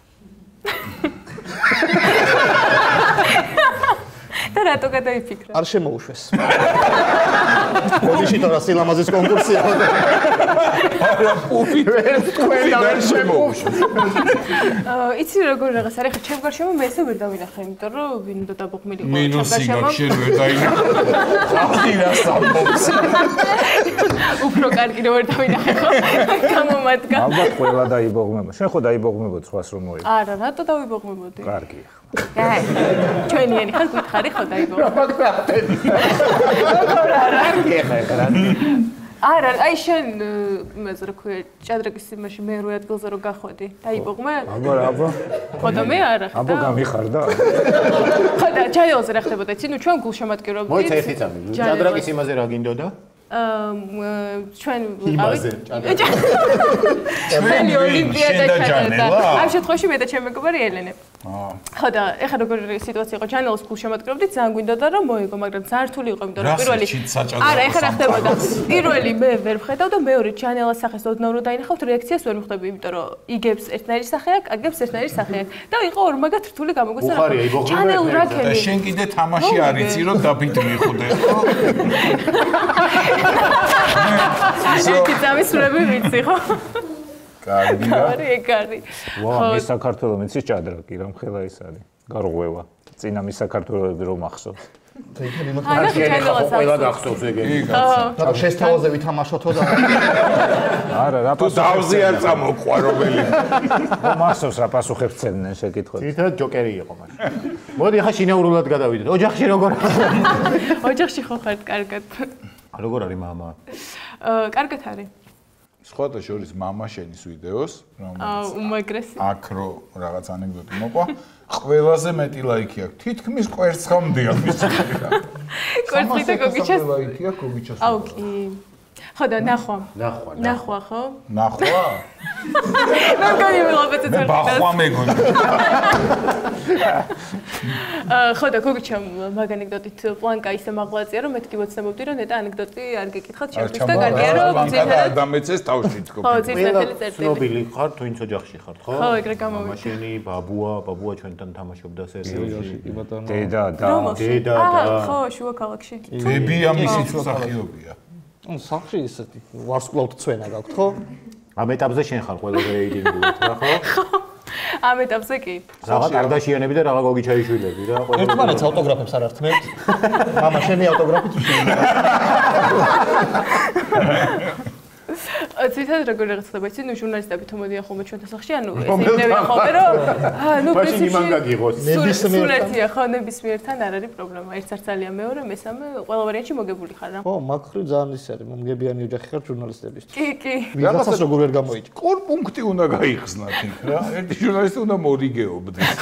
და რატო გადაიფიქრა? არ შემოუშვეს. გოგიში თორა სილამაზის კონკურსია. არა, პუფი თქვენი არ შემოუშვეს. იცი როგორ რაღაც არის, ხა ჩემ გარშემო მე ესე ვერ დავინახე, იმიტომ რომ ვინ უნდა დაბოხმილიყო ჩემ მინუსი გარშემო. გაქვს შენ ვერ დაინახე. აღდინას ამბობს. უფრო კარგი რომ ვერ დავინახე ხო? გამომადგა. ალბათ ყველა დაიბოღმება. შენ ხო დაიბოღმებოდ სხვას რომ მოიგო. არა, რატო დავიბოღმებოდი? კარგია. აი, ჩვენიანი ხარ გითხარი ხო დაიბოღმე. არა, აი შენ იმაზე რა ქვია, ჭადრაკის იმაში მეორე ადგილზე რო გახვედი, დაიბოღმე? აბა. ხო და მე არა ხარ. აბა გამიხარდა. ხო და ჩაიელზე რა ხდებოდა, იცი, ნუ ჩვენ გულშემატკივრობდით. მოიცა ერთი წამი. ჭადრაკის იმაზე რა გინდოდა? ჩვენ იმაზე ჭადრაკის. ჩვენი ოლიმპიადა ჩატარდა. ამ შემთხვევაში მე და ჩემი მეგობარი ელენე. ხო და ეხლა როგორი სიტუაცია იყო, ჩანელს გულშემატკივრობდით, ძალიან გვინდოდა რომ მოიგო, მაგრამ ძალიან რთული იყო, იმიტომ რომ პირველი არა, ეხლა რა ხდებოდა? პირველი მე ვერ ვხედავ და მეორე ჩანელას სახეს ოდნავ რო დაინახავთ, რეაქციას ვერ ვხვდები, იმიტომ რომ იგებს ერთნაირი სახე აქვს, აგებს ერთნაირი სახე აქვს. და იყო ორმაგად რთული გამოგვეცა რა. ჩანელ რა და ქენი? შენ კიდე თამაში არ იცი რომ დაფით მიხვდე, ხო? ერთი წამის სულები ვიცი ხო? კარგია. არის ეგარი. ვა, მის საქართველოს მიცის ჭადრაკი, რა მხელა ის არის. გარღვევა. წინა მის საქართველოსები რომ ახსოვს. არა, ჩანელას ყველა გახსოვს ეგეთი. და შესთავაზე ვითამაშოთო და არა, რა თუ დავზე არ წამოყვა რომელი. მახსოვს რა პასუხებს ცედნენ შეკითხვებს. თითქოს ჯოკერი იყო მაშინ. მოდი ახლა შინაურულად გადავიდეთ. ოჯახში როგორ არის? ოჯახში ხო ხართ კარგად? როგორ არის მამა? კარგად არის. სხვათა შორის მამა შენის ვიდეოს, რომელიც უმაგრესი. აქრო რაღაც ანეკდოტი მოყვა. ყველაზე მეტი ლაიქი აქვს. თითქმის კვერცხამდეა მის ვიდეო. კვერცხი და გოგიჩას. ლაიქი აქვს გოგიჩას. აუ კი. ხო და ნახვა. ნახვა ხო? ნახვა? მე მგონი ვილაპეთ მე ბახვა მეგონა. ხო და გოგიჩამ მაგ ანეკდოტით პლანკა ისე მაღლაწია რომ მეთქი ვოცნებობდი რომ ნეტა ანეკდოტი არ გეკითხათ ჩემთვის და კარგია რომ ძირითადად ადამიანებს თავში თქო. ხო ძირითადად წერტილი. ცნობილი ხარ თუ ვინც ოჯახში ხარ, ხო? ხო, ეგრე გამოვიდა. მაშინი ბაბუა ჩვენთან თამაშობდა სერიალში. დედა და დედა აა, და ხო, შუა ქალაქში. დებია მისი მსახიობია. ანუ სახში ისეთი ვარსკვლავთ ცვენა გაქვთ, ხო? ამ ეტაპზე შენ ხარ ყველაზე რეიტინგულად, რა ხო? ამ ეტაპზე კი. რაღა კარდაშიანები და რაღაცა გოგიჩაიშვილები რა ყველა. ერთმანეთს ავტოგრაფებს არ ართმევთ? მამა შენი ავტოგრაფი თუ შენი? ცითად როგორ რაღაც ხდება, იცი, ნუ ჟურნალისტები თუ მოდიან ხოლმე ჩვენთან სახში, ანუ ესე იმნებიან ხოლმე, რომ ნუ მაშინ იმან გაგიღოს. სულეთია ხო, ნებისმიერთან არ არის პრობლემა. ერთ არც ძალიან მეორე, მესამე, ყველა ვარიანტში მოგებული ხარ რა. ხო, მაგ ხრივ ძალიან ის არის, მომგებიანი ოჯახი ხარ ჟურნალისტებისთვის. კი. ვიღაცას როგორ ვერ გამოიჭი. კორპუნქტი უნდა გაიხსნათ იქ რა. ერთი ჟურნალისტი უნდა მორიგეობდეს.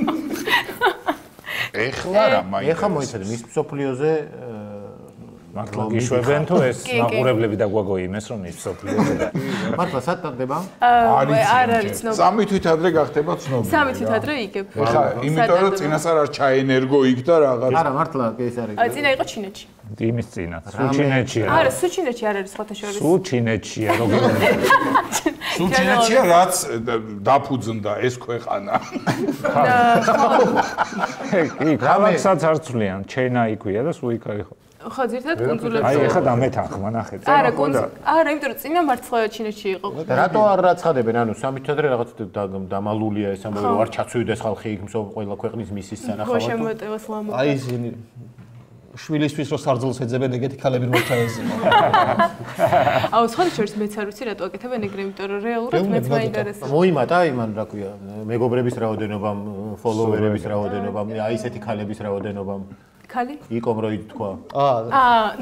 ეხლა რა მაინტერესებს. ეხლა მოიცადე მის სოფლიოზე მართლა გიშვებენ თუ ეს მაყურებლები დაგვაგოიმეს რომ ის სოფლიოზე და მართლა სად ტარდება? არ არის ცნობილი. 3 თვით ადრე გახდება ცნობილი. 3 თვით ადრე იგებ. ეხლა იმიტომ რომ წინასწარ არ ჩაენერგო იქ და რაღაც არა მართლა ეს არის. წინა იყო ჩინეთში. იმის წინა სულ ჩინეთშია არა, სულ ჩინეთში არ არის სხვათა შორის. სულ ჩინეთშია როგორ სულ ჩინეთშია რაც დაფუძნდა ეს ქვეყანა. კი ქალაქსაც არ ცვლიან ჩენა იქვია და სულ იქ არის ხო, ძირთად კუნძულებში. აი ეხლა დამეთანხმა ნახეთ. არა, არა, იმიტომ რომ წინა მართლა ჩინეთში იყო. და რატო არ რაცხადებენ? ანუ 3 თვით ადრე რაღაც დამალულია ეს ამბავი რომ არ ჩაწვივდეს ხალხი იქ ყველა ქვეყნის მისის სანახავად. ხო, შემოტევას ლამო. აი ისინი შვილისთვის რო სარძლოს ეძებენ ეგეთი ქალები რო ჩაეზიმო. აუ, სხვა შორის მეც არ ვიცი რატო აკეთებენ ეგრე, იმიტომ რომ რეალურად მეც მაინტერესებს. მოიმატა იმან რა ქვია, მეგობრების რაოდენობამ, ფოლოვერების რაოდენობამ, აი ესეთი ქალების რაოდენობამ. ქალი? იკომ რო ითქვა. არა,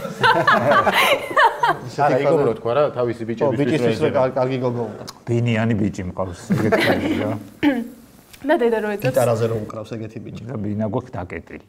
იკომ რო თქვა რა, თავისი ბიჭებისთვის რო კარგი გოგო უნდა. ბინიანი ბიჭი მყავს ეგეთი ქალი რა. და დედა რო ეძებს. გიტარაზე რო უკრავს ეგეთი ბიჭი. და ბინა გვაქვს დაკეტილი.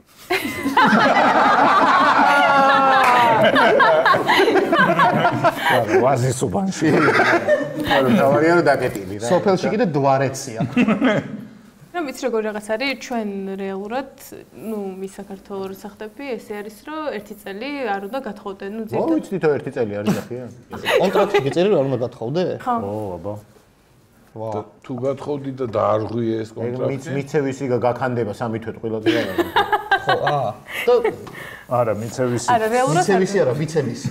ვაზის უბანში. არა, თავარია რომ დაკეტილი რა. სოფელში კიდე დვარეცია. რა ვიცი როგორ რაღაც არის ჩვენ რეალურად, ნუ მის საქართველოს სახტები ესე არის რომ ერთი წელი არ უნდა გათხოვდნენ, ნუ ძირთად. ო, ვიცით ერთი წელი არის ახია. კონტრაქტი გეწერილი რომ არ უნდა გათხოვდე? ხო. ო, აბა. ვა. თუ გათხოვდი და დაარღვიე ეს კონტრაქტი. მიცევისი გაქანდება 3 თვე ყვილად რა. ხო, და არა, მიცევისი. არა, რეალურად მიცევისი არა, ვიცემისი.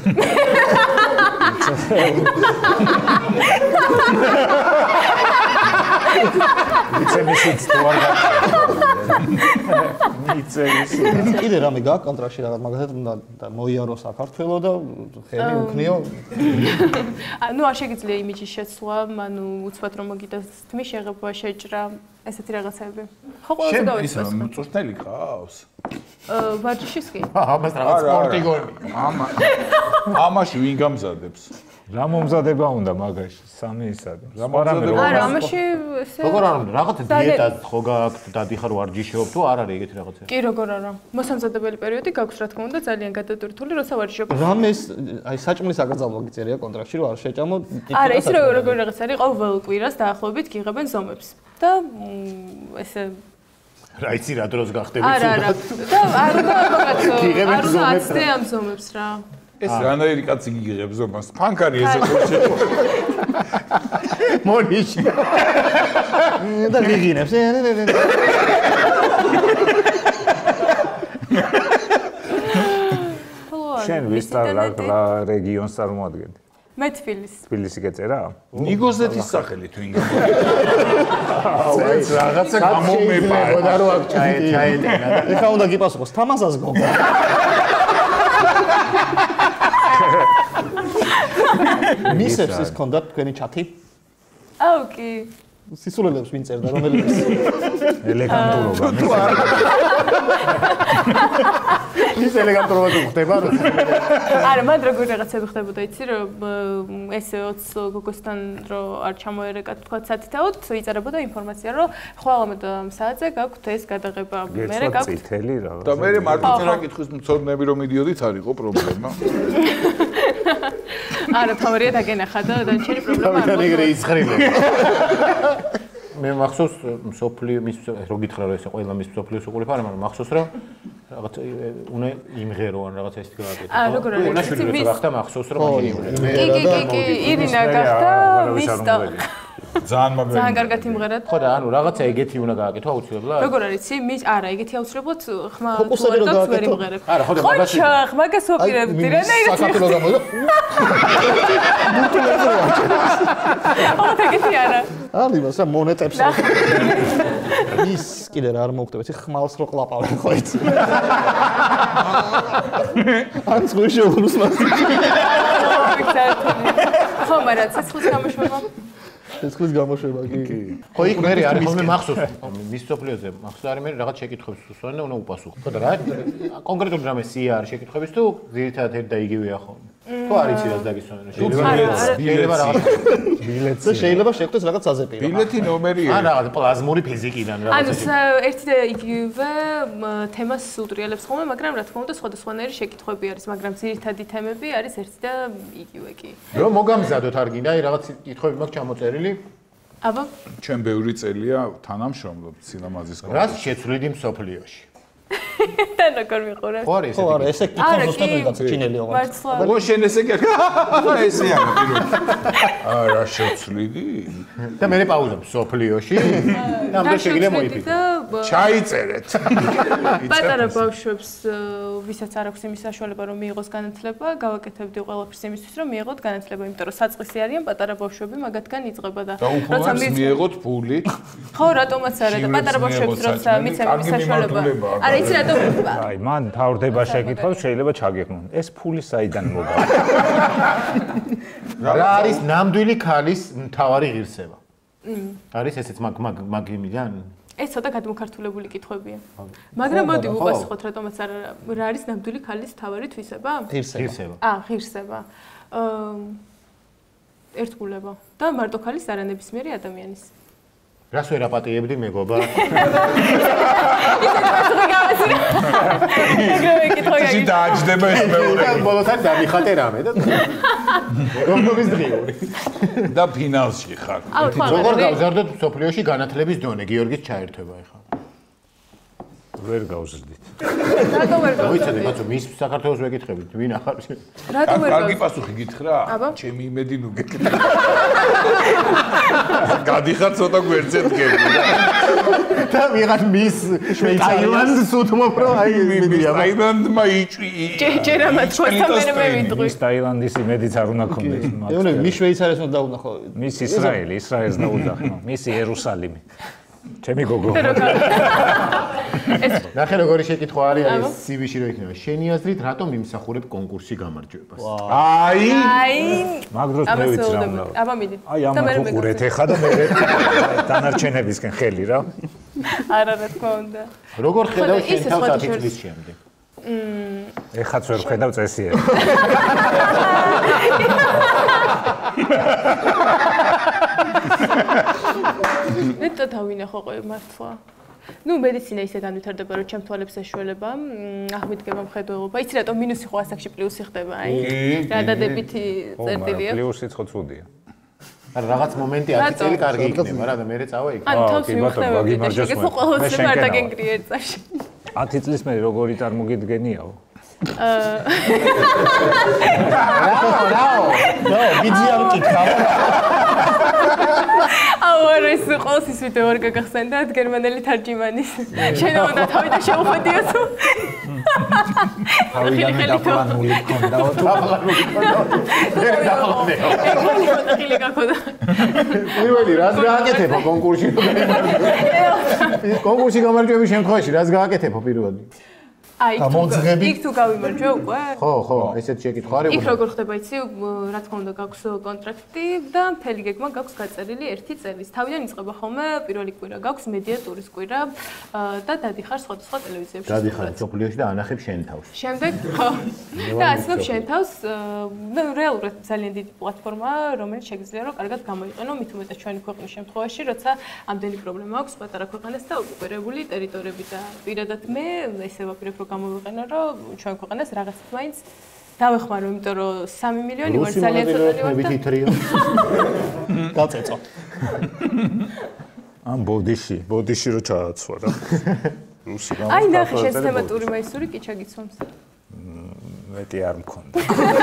მიცემისიც თუ არ გაქვს. მიცემისი. კიდე რამე გაქვს კონტრაქტში რაღაც მაგალითად უნდა მოიარო საქართველოს და ხელი უქნიო. ნუ არ შეგიძლია იმიჯის შეცვლა, ანუ უცბად რომ მოგიდას თმის შეღება შეჭრა, ესეთი რაღაცები. ხო, ყველასა დავიწყეს. შენ ის მწვრთნელი ყავს? ვარჯიშის კი. ამას რაღაც სპორტი გონი. ამაში ვინ გამზადებს? რა მომზადება უნდა მაგაში? 3 ისადი. არა, ამაში ესე როგორ არ უნდა? რაღაც დიეტა ხო გააქვთ, დადიხარ ვარჯიშობ თუ არ არის ეგეთი რაღაცა? კი, როგორ არა. მოსამზადებელი პერიოდი გაქვს, რა თქმა უნდა, ძალიან გადატვირთული, როცა ვარჯიშობ. რამეს აი საჭმლის აკრძალვა გიწერია კონტრაქტში რომ არ შეჭამო. არა, ის როგორ რაღაც არის, ყოველ კვირას დაახლოებით გიღებენ ზომებს. და ესე რა იცი რა დროს გახდები არა, არა. და არ უნდა აცდე ამ ზომებს რა. ეს რანაირი კაცი გიგიღებს ზომას? ფანქარი ესე ხოჭე. მონიში. და გიგინებს. შენ ვის რეგიონს წარმოადგენდი? მე თბილისი. თბილისი გეწერა? ნიგოზეთის სახელი თუ ინგა. რაღაცა გამომება. და რო აქ ჩაეტენა და ეხა უნდა გიპასუხოს თამაზას გოგო. მისებს ის ქონდა თქვენი ჩათი? აუ კი. სისულელებს ვინ წერდა რომელიც ელეგანტურობა. ის ელეგანტურობა თუ ხდება რა. არა, მან როგორ რაღაცები ხდებოდა, იცი რომ ესე 20 გოგოსთან რომ არ ჩამოერეკა თქვა სათითაოდ, იწერებოდა ინფორმაცია რომ ხვალამდ საათზე გაქვთ ეს გადაღება, მერე გაქვთ წითელი რაღაც. და მე მარტო რა კითხვის მცოდნები რომ მიდიოდით არ იყო პრობლემა. არა, თავარია დაგენახა და დანარჩენი პრობლემა არ და ეგრე იცხრილე. მე მახსოვს სოფლიო მის რო გითხრა რომ ეს ყველა მის სოფლიოს უყურებ არა, მაგრამ მახსოვს რომ რაღაც უნდა იმღერო ან რაღაცა ისეთი გააკეთო. როგორ არის? უნდა შვილი რო გახდა მახსოვს რომ მაშინ იმღერო. კი, ირინა გახდა მისტა. ძალიან მაგარი. ძალიან კარგად იმღერად. ხო და ანუ რაღაცა ეგეთი უნდა გააკეთო აუცილებლად. როგორ არის იცი? არა, ეგეთი აუცილებლად ხმა ფოკუსები რო ვერ გააკეთო. იმღერებ. არა, ხო და მაგაში. ხო, მაგას ვაპირებდი რა და საქართველოს გამოდა. ო, ეგეთი არა. ალი მასა მონეტებს. ის კიდე რა არ მოგხვდება, იცი ხმალს რო ყლაპავენ ხო იცი. ან ზღუში ულუს მასი. ხო, მაგრამ ცეცხლის გამოშვება. ცეცხლის გამოშვება კი. ხო იქ მე არის ხოლმე მახსოვს მის სოფლიოზე მახსოვს არის მე რაღაც შეკითხვებს უსვენ და უნდა უპასუხო. ხო და რა კონკრეტული რამე სია არის შეკითხვების თუ ძირითადად ერთ და იგივეა ხოლმე. თუ არ იცი რაც დაგისვენო შეიძლება რაღაც ბილეთი შეიძლება შეგვდეს რაღაც აზეპი. ბილეთი ნომერია. ან რაღაც პლაზმური ფიზიკიდან რაღაც. ანუ ერთი და იგივე თემას უტრიალებს ხოლმე, მაგრამ რა თქმა უნდა სხვადასხვანაირი შეკითხვები არის, მაგრამ ძირითადი თემები არის ერთი და იგივე კი. რომ მოგამზადოთ არ გინდა, აი რაღაც კითხვები მაქვს ჩამოწერილი. აბა, ჩვენ ბევრი წელია თანამშრომლობთ სილამაზის რას კომპანიაში. შეცვლიდი მსოფლიოში? და როგორ მიყურებ? ხო არის ხო არა ესე კითხვა ზუსტად ვიღაცა ჩინელი ოღონდ. მართლა. ო შენ ესე კი ესე არა პირველ. რა შეცვლიდი? და მე პაუზა მსოფლიოში. და ამბობ შეგიძლია მოიფიქრო. ჩაიწერეთ. პატარა ბავშვებს ვისაც არ აქვს იმის საშუალება რომ მიიღოს განათლება, გავაკეთებდი ყველაფერს იმისთვის რომ მიიღოთ განათლება, იმიტომ რომ საწყისი არიან პატარა ბავშვები, მაგათგან იწყება და როცა მიიღოთ ფული. ხო, რატომაც არა და პატარა ბავშვებს როცა მიცემ იმის საშუალება. არა, იცი რატომ? აი, მან თავდება შეკითხვას, შეიძლება ჩაგეყნონ. ეს ფული საიდან მოგა? რა არის ნამდვილი ქალის მთავარი ღირსება? არის ესეც მაგ იმიდან? ეს ცოტა გადმოქართულებული კითხვებია. მაგრამ მოდი უპასუხოთ, რატომაც არა, რა არის ნამდვილი ქალის მთავარი თვისება? ღირსება. ღირსება. ერთგულება და მარტო ქალის არანებისმიერი ადამიანის. რას ვერ აპატიებდი მეგობა? ისი დააჯდება ეს მეორე. ბოლოსად დამიხატე რამე და რომლის დღიური. და ფინალში ხარ. როგორ გავზარდოთ სოფლიოში განათლების დონე გიორგის ჩაერთვება ახლა? ვერ გავზრდით. რატომ ვერ ვიცოდი, ბაცო, მის საქართველოს ვეკითხებით, ვინ ახარ? რატომ ვერ კარგი პასუხი გითხრა? ჩემი იმედი ნუ გეკითხა. გადიხარ ცოტა გვერდზე დგები. და ვიღაც მის ტაილანდს უთმობ რომ აი იმედია. ტაილანდმა იჭი. ჯერამაც ხოთა მე ვიდღი. ის ტაილანდის იმედიც არ უნდა ქონდეს. ეუნე მის შვეიცარიას უნდა დაუნახო. მის ისრაელს დაუძახნო. მისი იერუსალიმი. ჩემი გოგო. ნახე როგორი შეკითხვა არის CV-ში რო იქნება. შენი აზრით რატომ იმსახურებ კონკურსი გამარჯვებას? აი მაგ დროს მე ვიცი რა უნდა. აბა მიდი. აი ამათ უყურეთ ეხა და მე დანარჩენებისკენ ხელი რა. არა რა თქმა უნდა. როგორ ხედავ შენ თავს 10 წლის შემდეგ? ეხაც ვერ ხედავ წესიერად. ნეტო დავინახო ყო მართლა. ნუ მედიცინა ისე განვითარდება, რომ ჩემ თვალებს ეშველება, აღმიდგება მხედველობა. იცი რატომ მინუსი ხო ასაკში პლუსი ხდება, აი. რა დადებითი წერტილია. პლუსი ხო ცუდია. არა რაღაც მომენტი 10 წელი კარგი იქნება რა და მე წავა იქ. ან თავს მივხვდები და შეგეძლო ყოველთვის არ დაგენგრი ერთ წაში. 10 წლის მე როგორი წარმოგიდგენიაო? რაო, ბიძიამ კითხა. აუარ ეს ყოს ის ვიდეო არ გაგახსენდა გერმანელი თარჯიმანის. შენ უნდა თავი და შევხვედიო თუ. თავიდან დაპლანული ქონდაო თუ დაპლანული ქონდაო. ვერ დაპლანეო. ხილი გაქონდა. პირველი რას გააკეთებო კონკურსში? კონკურსში გამარჯვების შემთხვევაში რას გააკეთებო პირველი? აი, იქ თუ გავიმარჯვე უკვე? ხო, ესეთ შეკითხვა არის. იქ როგორ ხდება, იცი, რა თქმა უნდა, გაქვს კონტრაქტი და მთელი გეგმა გაქვს გაწერილი 1 წელის. თავიდან იწყება ხოლმე პირველი კვირა, გაქვს მედიატურის კვირა და დადიხარ სხვადასხვა ტელევიზიებში. დადიხარ სოფლიოში და ანახებ შენ თავს. შემდეგ, ხო. და ასწავლებ შენ თავს, რეალურად ძალიან დიდი პლატფორმაა, რომელიც შეგიძლია რომ კარგად გამოიყენო, მით უმეტეს ჩვენი ქვეყნის შემთხვევაში, როცა ამდენი პრობლემა აქვს პატარა ქვეყანას და ოკუპირებული ტერიტორიები და პირადად მე ესე ვაპირებ რომ გამოვიყენო, რომ ჩვენ ქვეყანას რაღაცით მაინც დავეხმარო, იმიტომ რომ 3 მილიონი ვარ ძალიან ცოტა ვარ და ვითრიო. გაწეწო. ამ ბოდიში რო ჩააცვა რა. რუსი გამო. აი ნახე შენ თემატური მაისური კი ჩაგიცვამს. მეტი არ მქონდა.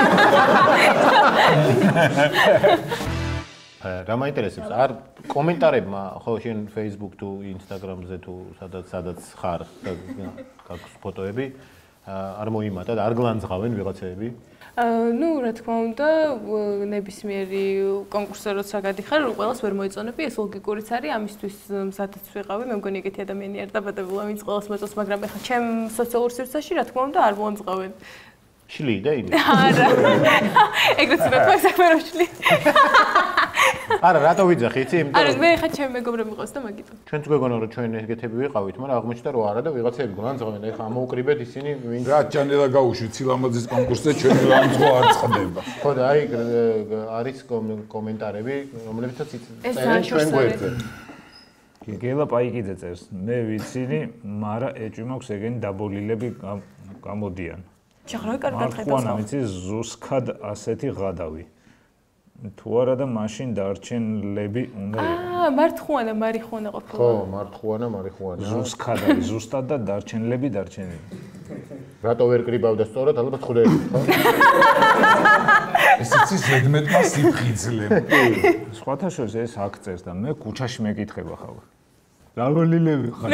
რა მაინტერესებს? არ კომენტარებმა, ხო, შენ Facebook თუ Instagram-ზე თუ სადაც ხარ, გაქვს ფოტოები, არ მოიმატა და არ გლანძღავენ ვიღაცები? ნუ რა თქმა უნდა, ნებისმიერი კონკურსზე როცა გადიხარ, ყველას ვერ მოეწონები, ეს ლოგიკურიც არის, ამისთვის მზადაც ვიყავი, მე მგონი ეგეთი ადამიანი არ დაბადებულა, ვინც ყველას მოწონს, მაგრამ ეხლა ჩემ სოციალურ სივრცეში რა თქმა უნდა არ მოამძღავენ. შლი და იგი. არა. ეგრეც უნდა თქვა საქმე რო შლი. არა, რატო ვიძახი, იცი? იმიტომ არა, მე ხა ჩემი მეგობრები მიყავს და მაგიტომ. ჩვენც გვეგონა რომ ჩვენ ეგეთები ვიყავით, მაგრამ აღმოჩნდა რომ არა და ვიღაცები გულანძღვენ, ეხა ამოუკრიბეთ ისინი ვინ რა ჯანელა გაუშვი ცილამაძის კონკურსზე ჩვენი ლანძღვა არ წყდება. ხო და აი არის კომენტარები, რომლებიცაც წერენ ჩვენ გვერდზე. გელა პაიკიძე წერს, მე ვიცინი, მაგრამ ეჭვი მაქვს ეგენი დაბოლილები გამოდიან. ჩახრავი კარგად ხედავს. ხუანა ვიცი ზუსქად ასეთი ღადავი. თუ არა და მაშინ დარჩენლები უნდა აა, მართხუანა, მარიხუანა ყოფილა. ხო, მართხუანა, მარიხუანა. ზუსქად არის ზუსტად და დარჩენლები დარჩენილი. რატო ვერ კრიბავდა სწორად, ალბათ ხვდები, ხო? ესეც ზედმეტმა სიფხიზლემ. სხვათა შორის ეს აქ წერს და მე ქუჩაში მეკითხება ხავ. დაბოლილები ხარ.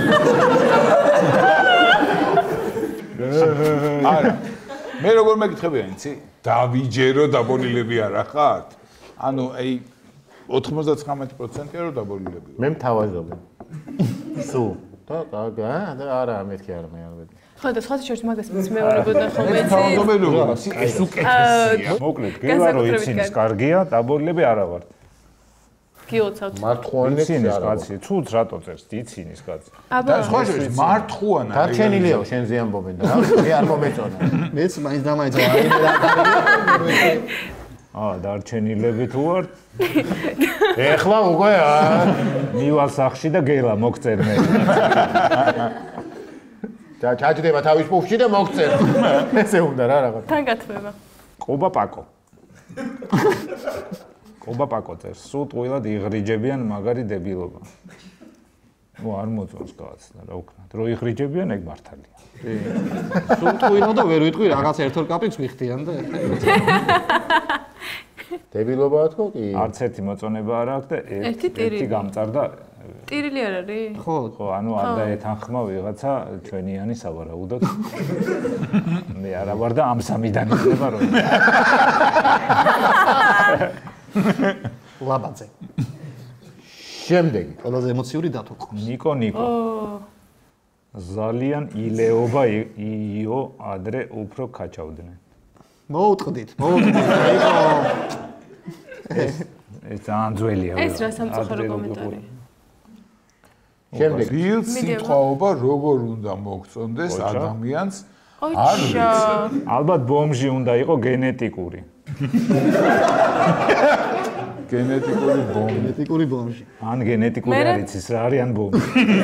არა. მე როგორ მეკითხებიან, იცი? დავიჯერო დაბოლილები არა ხართ? ანუ აი 99% რო დაბოლილები. მე მთავაზობ. სულ და არა, მეთქი არა მე ალბათ. ხო და სხვათა შორის მაგას მეუბნებოდა ხოლმე იცი? თავდობელობა, ეს უკეთესია. მოკლედ, გელა რო იცინის კარგია, დაბოლილები არა ვართ. გიოცავთ. მართხუანებს იცინის არა. კაცი, ცუდს რატო წერს იცინის კაცი? აბა, და სხვა შორის მართხუანა. დარჩენილიაო შენზე ამბობენ და რა, მე არ მომეწონა. მეც მაინც დამაიცა აი დარჩენილები თუ ვართ? ეხლა უკვე მივალ სახში და გელა მოგწერ მე. და ჩაჭდება თავის პუფში და მოგწერ. ესე უნდა რა რაღაც. თან გათვება. ყობა პაკო. ყობა პაკო წერს, სულ ტყუილად იღრიჯებიან მაგარი დებილობა. ნუ არ მოწონს კაცს და რა ვქნათ, რო იღრიჯებიან ეგ მართალია. სულ ტყუილო და ვერ ვიტყვი რაღაც ერთ-ორ კაპიკს ვიხდიან და დებილობაა თქო კი. არც ერთი მოწონება არ აქვს და ერთი ტირილი. ერთი გამწარდა. ტირილი არ არის? ხო, ხო, ანუ არ დაეთანხმა ვიღაცა ჩვენიანი სავარაუდოდ. მე არა ვარ და ამ სამიდან იქნება რომ. ლაბაძე. შემდეგი. ყველაზე ემოციური დათო. ნიკო. ზალიან ილეობა იო ადრე უფრო ქაჩავდნენ. მოუტყდით. აიკო. ეს ძალიან ძველია. ეს რა სამწუხარო კომენტარი. შემდეგი. დილ სიტყვაობა როგორ უნდა მოგწონდეს ადამიანს? ოჩა. ალბათ ბომჟი უნდა იყო გენეტიკური. გენეტიკური ბომჟი. ან გენეტიკური არ იცის რა არიან ბომჟი.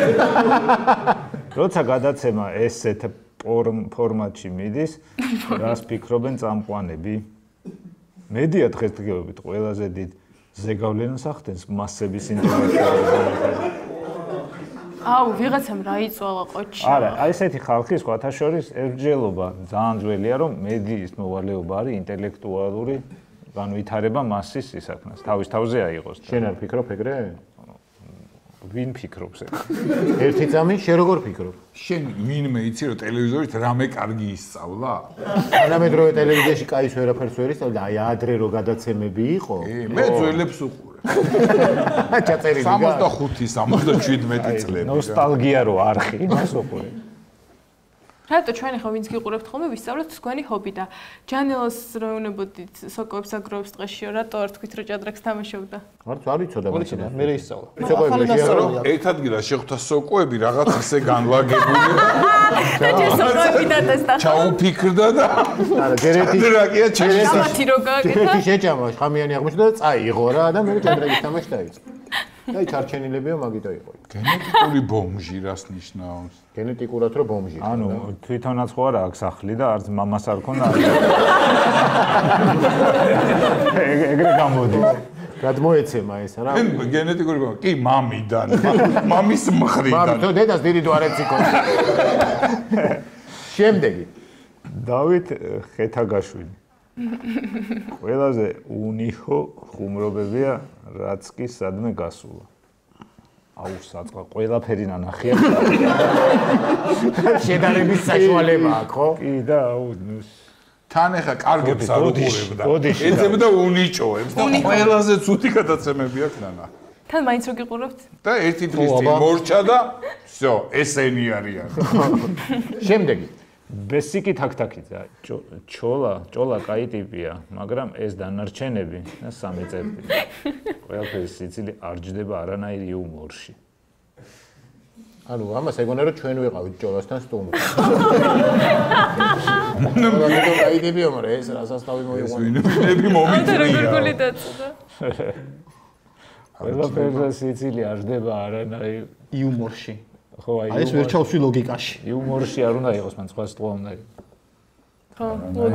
როცა გადაცემა ესეთ ფორმატში მიდის, რას ფიქრობენ წამყვანები? მედია დღესდღეობით ყველაზე დიდ ზეგავლენას ახდენს მასების ინტელექტუალიზმი. აუ, ვიღაცამ რა იწვალა ყოჩა. არა, აი ესეთი ხალხი სხვათა შორის ებრძელობა ძალიან ძველია, რომ მედიის მოვალეობა არის ინტელექტუალური განვითარება მასის ისახნას. თავის თავზე აიღოს. შენ არ ფიქრობ ეგრე? ვინ ფიქრობს ეგ? ერთი წამი შენ როგორ ფიქრობ? შენ ვინმე იცი რომ ტელევიზორით რამე კარგი ისწავლა? თანამედროვე ტელევიზიაში კაის ვერაფერს ვერ ისწავლე, აი ადრე რო გადაცემები იყო. მე ძველებს უყურე. ჩაწერილი 65-67 წლები. ნოსტალგია რო არხი, მას უყურე. რატო ჩვენ ხო ვინც გიყურებთ ხოლმე ვისწავლეთ თქვენი ჰობი და ჯანელოს რო უნებოდით სოკოებს აგროვებს ტყეშიო, რატო არ თქვით რომ ჭადრაკს თამაშობდა? არც არ იცოდა ვიცოდა, მე ისწავლა. ერთ ადგილას შეხვდა სოკოები რაღაც ისე განლაგებული. და ჯერ სოკოები დატესტა. ჩაუფიქრდა და არა, ჯერეთი დრაკია ჩეჩეს. გამათი რო გააკეთა. ჯერეთი შეჭამა, ხამიანი აღმოჩნდა და წაიღო რა და მე ჭადრაკის თამაში დაიწყო. და ჩარჩენილებია მაგიტო იყო. გენეტიკური ბომჟი რას ნიშნავს? გენეტიკურად რო ბომჟი. ანუ თვითონაც ხო არა აქვს სახლი და არც მამას არ ქონდა. ეგრე გამოდის. გადმოეცემა ეს რა. გენეტიკური ბომჟი. კი, მამიდან, მამის მხრიდან. მამის დედას დიდი დوارეცი ქონდა. შემდეგი. დავით ხეთაგაშვილი. ყველაზე უნიხო ხუმრობებია რაც კი სადმე გასულა. აუ საწყა ყველაფერი ნანახია. შედარების საშუალება აქვს, ხო? კი და აუ თან ახლა კარგებს არ უყურებდა. ეძებდა უნიჭოებს და ყველაზე ცუდი გადაცემები აქვს ნანა. თან მაინც რო გიყურებთ? და ერთი დღის წინ მორჩა და всё, ესენი არიან. შემდეგი. ბესიკი თაქთაკიძე, ჭოლა კაი ტიპია, მაგრამ ეს დანარჩენები და სამი წერტილი. ყველაფერი სიცილი არ ჯდება არანაირი იუმორში. ანუ ამას ეგონა რომ ჩვენ ვიყავით ჭოლასთან სტუმრში. ნუ კაი ტიპია, მაგრამ ეს რასასწავი მოიყვანა. ვინები მომიწრია. ყველაფერი სიცილი არ ჯდება არანაირი იუმორში. ხო, აი ეს ვერ ჩავსვი ლოგიკაში. იუმორში არ უნდა იყოს, მან სხვა სიტყვა უნდა იყოს. ხო,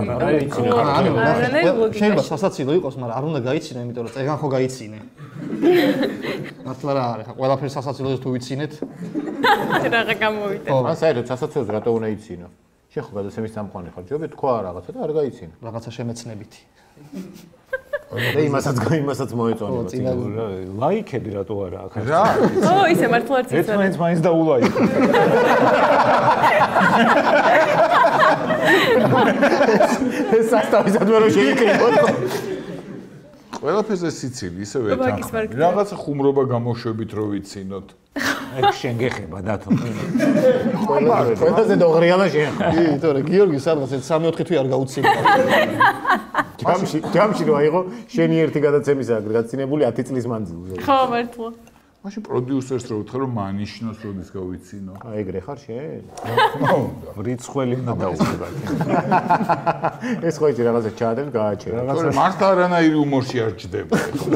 ლოგიკა. შეიძლება სასაცილო იყოს, მაგრამ არ უნდა გაიცინო, იმიტომ რომ წეგან ხო გაიცინე. მართლა რა არის, ყველაფერი სასაცილოა თუ ვიცინეთ. რაღაცა გამოვიდა. ან საერთოდ სასაცილოს რატო უნდა იცინო? შენ ხო გადაცემის წამყვანი ხარ, ჯობია თქვა რაღაცა და არ გაიცინო. რაღაცა შემეცნებითი. და იმასაც მოეწონება. ლაიქები რატო არა აქ? რა? ო, ისე მართლა არ წინსა. ერთმანეთს მაინც დაულაიქო. ეს სასტავისადმე რომ შეიკრიბოთ. ყველაფერზე სიცილი ისევე ბაკის თან. მარკეტი. რაღაცა ხუმრობა გამოშვებით რო ვიცინოთ. ეგ შენ გეხება დათო. ყველაზე დოღრიალა შენ ხარ. კი, თორე გიორგი სადღაც 3-4 თვე არ გაუცინე. ჯამში რო აიღო შენი ერთი გადაცემისა გაცინებული 10 წლის მანძილზე. ხო, მართლა. მაშინ პროდიუსერს რო უთხრა რომ მანიშნოს როდის გავიცინო. აი ეგრე ხარ შენ? რიცხველი უნდა დაუხდება. ეს ხო იცი რაღაცა ჩაადებს გააჩერე. თორე მართლა არანაირი უმორში არ ჯდება.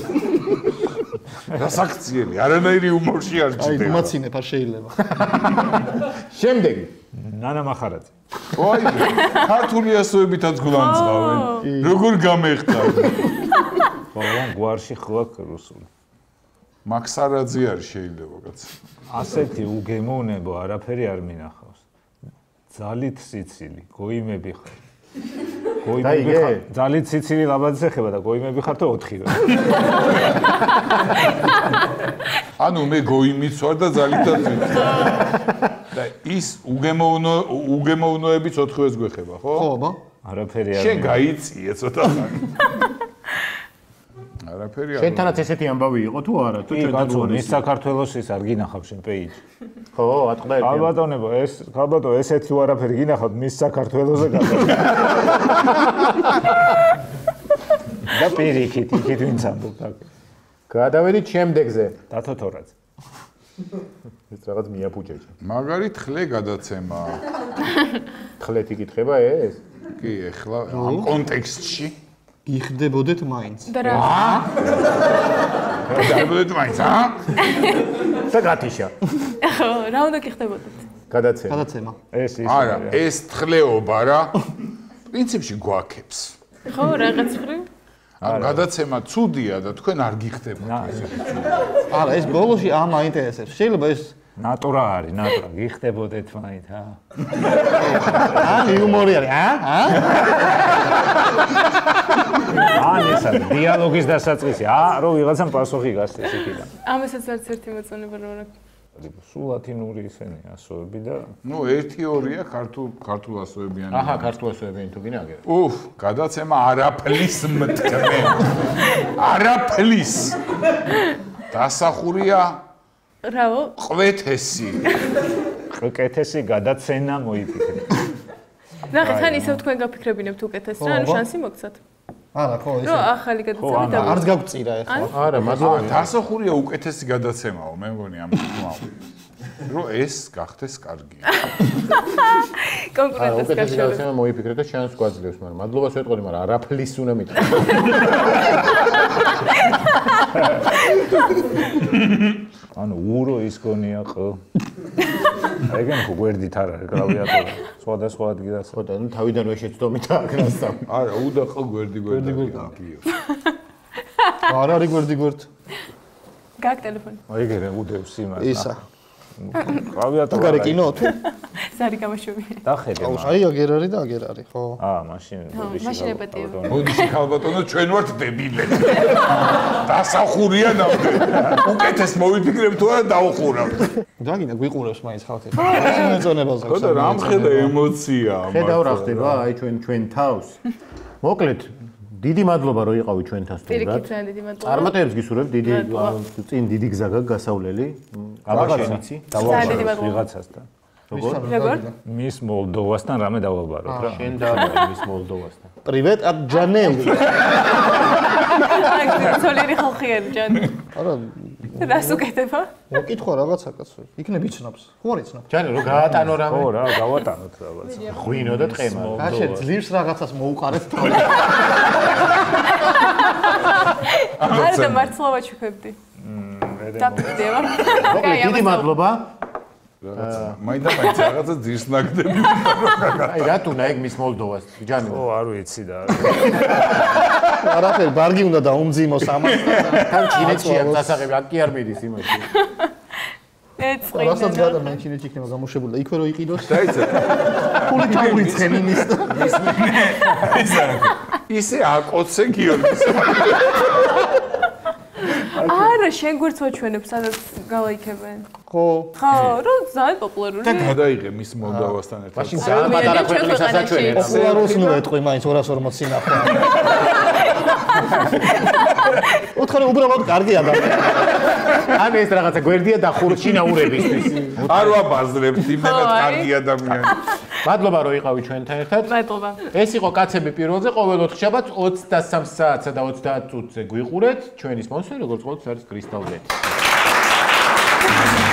რასაქციელი, არანაირი უმორში არ აი, ჯდება. მაცინებ არ შეიძლება. შემდეგი. ნანა მახარაძე. ой, ქართული ასოებითაც გულანძღავენ. როგორ გამეხტარ? ყველამ გვარში ხლაკ რუსული. მაქსარაძე არის შეიძლება კაცი. ასეთი უგემოვნებო არაფერი არ მინახავს. ძალით სიცილი, გოიმები ხარ. გოიმები ხარ. ძალით სიცილი ლაბადს ეხება და გოიმები ხარ თუ 4-ვე. ანუ მე გოიმიც ვარ და ძალითაც ვიცი. და ის უგემოვნოებიც 4-ვეს გვეხება, ხო? ხო, აბა. არაფერი არ შენ გაიწიე ცოტა ხანი. არაფერი არ. შენთანაც ესეთი ამბავი იყო თუ არა? თუ კი, კაცო, მის საქართველოს ის არ გინახავ შენ პეიჯი. ხო, ატყდა ერთი. ალბათონებო, ალბათო ესეთი არაფერი გინახავთ მის საქართველოსზე გადავიდა. და პირიქით, იქით ვინც ამბობთ აქ. გადავედით შემდეგზე. დათოთორაც. ეს რაღაც მიაფუჭეჭა. მაგარი თხლე გადაცემა. თხლეთი კითხება ეს? კი, ეხლა ამ კონტექსტში. გიხდებოდეთ მაინც. და რა? დაიბადეთ მაინც, ა? და გათიშა. ხო, რა უნდა გიხდებოდეთ? გადაცემა. გადაცემა. ეს ის. არა, ეს თხლეობა რა. პრინციპში გვაქებს. ხო, რაღაც ხრი? ან გადაცემა ცუდია და თქვენ არ გიხდებოდ. არა, ეს ბოლოში ამ აინტერესებს. შეიძლება ეს ნატურა არის, ნატურა, გიხდებოდეთ მაინც, ა? ან იუმორი არის, ან ესა დიალოგის დასაწყისი, რომ ვიღაცამ პასუხი გასცეს იქიდან. ამასაც არც ერთი მოწონება რა აქვს. სულ ლათინური ისენი ასოები და ნუ 1-2-ია ქართულ ასოებიანი. აჰა, ქართულ ასოებიანი თუ გინაგე. უფ, გადაცემა არაფლის მტკნე. არაფლის. დასახურია რაო? ყვეთესი. კეთესი გადაცენა მოიფიქრე. ნახეთ, თან ისევ თქვენ გაფიქრებინებთ უკეთეს რა, ანუ შანსი მოგცათ. არა, ხო, რომ ახალი გადაცემა და არც გაგვწირა ეხლა. არა, მადლობა. დასახურია უკეთესი გადაცემაო, მე მგონი ამ თქმაო. რომ ეს გახდეს კარგი. კონკურენტებს უკეთესი გაშორებით. გადაცემა მოიფიქრე და შანს გვაძლევს, მაგრამ მადლობას ვეტყოდი, მაგრამ არაფლის უნდა მითხრა. ანუ ურო ის გონია ყ. ეგენ ხო გვერდით არ არის კლავიატურა. სხვადასხვა ადგილას. ხო და ნუ თავიდანვე შეცდომით აკრასავ. არა, უდა ყ გვერდი. არ არის გვერდი. გაკ ტელეფონი. ეგერე უდევს იმას. ისა. კლავიატურა. აგარი კინო თუ? ზარი გამოშვები. დახედე აუ, მაგ. აი აგერ არის და აგერ არის, ხო. მაშინ მაშინ ებატიო. მოდიში ქალბატონო, ჩვენ ვართ დებილები. დასახურია ნამდვილად. უკეთეს მოვიფიქრებ თუ არა დავუხურავთ. დაგინა გვიყურებს მაინც ხალხი. ეს მეწონებაზე. ხო და რამხელა ემოცია. ხედავ რა ხდება, აი ჩვენ თავს. მოკლედ დიდი მადლობა რომ იყავი ჩვენთან პირიქით სტუმრად. ძალიან დიდი მადლობა. წარმატებებს გისურვებ, წინ დიდი გზა გაქვს გასავლელი. რაღაცა შენიცი. ძალიან დიდი მადლობა. ვიღაცასთან. როგორ? მის მოლდოვასთან რამე დავაბაროთ რა. შენ და მის მოლდოვასთან. Привет от Джанелы. აი, ცოლიერი ხალხი არ ჯან. არა, რას უკეთება? მოკითხვა რაღაცა კაცო. იქნებ იცნობს. ხო არ იცნობს? ჯანი რო გაატანო რამე. ხო რა, გავატანოთ რაღაც. ღვინო და ტყემა. კაცე ძლივს რაღაცას მოუყარეთ თავი. არა და მართლობა ჩუქებდი. დაფიქრდება. მოკლედ დიდი მადლობა. მაინდა-მაინც რაღაცა ძირს ნაგდები. აი რატო უნდა ეგ მის მოლდოვას? ჯანი. ო, არ ვიცი და. არაფერი, ბარგი უნდა დაუმძიმოს ამას. თან ჩინეთში ამ დასაღები აქ კი არ მიდის იმაში. ეცყინა. რასაც გადამა ჩინეთში იქნება გამოშვებული და იქვე რო იყიდოს. დაიცა. ფული ჩაურიცხენ იმის. ისე აკოცე გიორგის. არა, შენ გვერდს ვაჩვენებ, სადაც გავაიქებენ. ხო. ხო, რომ ძალიან პოპულარული. და გადაიღე მის მოლდოვასთან ერთად. მაშინ ძალიან პატარა ქვეყნისას აჩვენე. პოპულარულს ნუ ეტყვი მაინც 240 სინახვა. ოთხარი უბრალოდ კარგი ადამიანი. ან ეს რაღაცა გვერდია დახურჩინაურებისთვის. არ ვაბაზრებთ იმენად კარგი ადამიანი. მადლობა რომ იყავი ჩვენთან ერთად. მადლობა. ეს იყო კაცები პირველზე ყოველ 4 შაბათს 23 საათსა და 30 წუთზე გვიყურეთ. ჩვენი სპონსორი როგორც ყოველთვის არის Crystal Bet.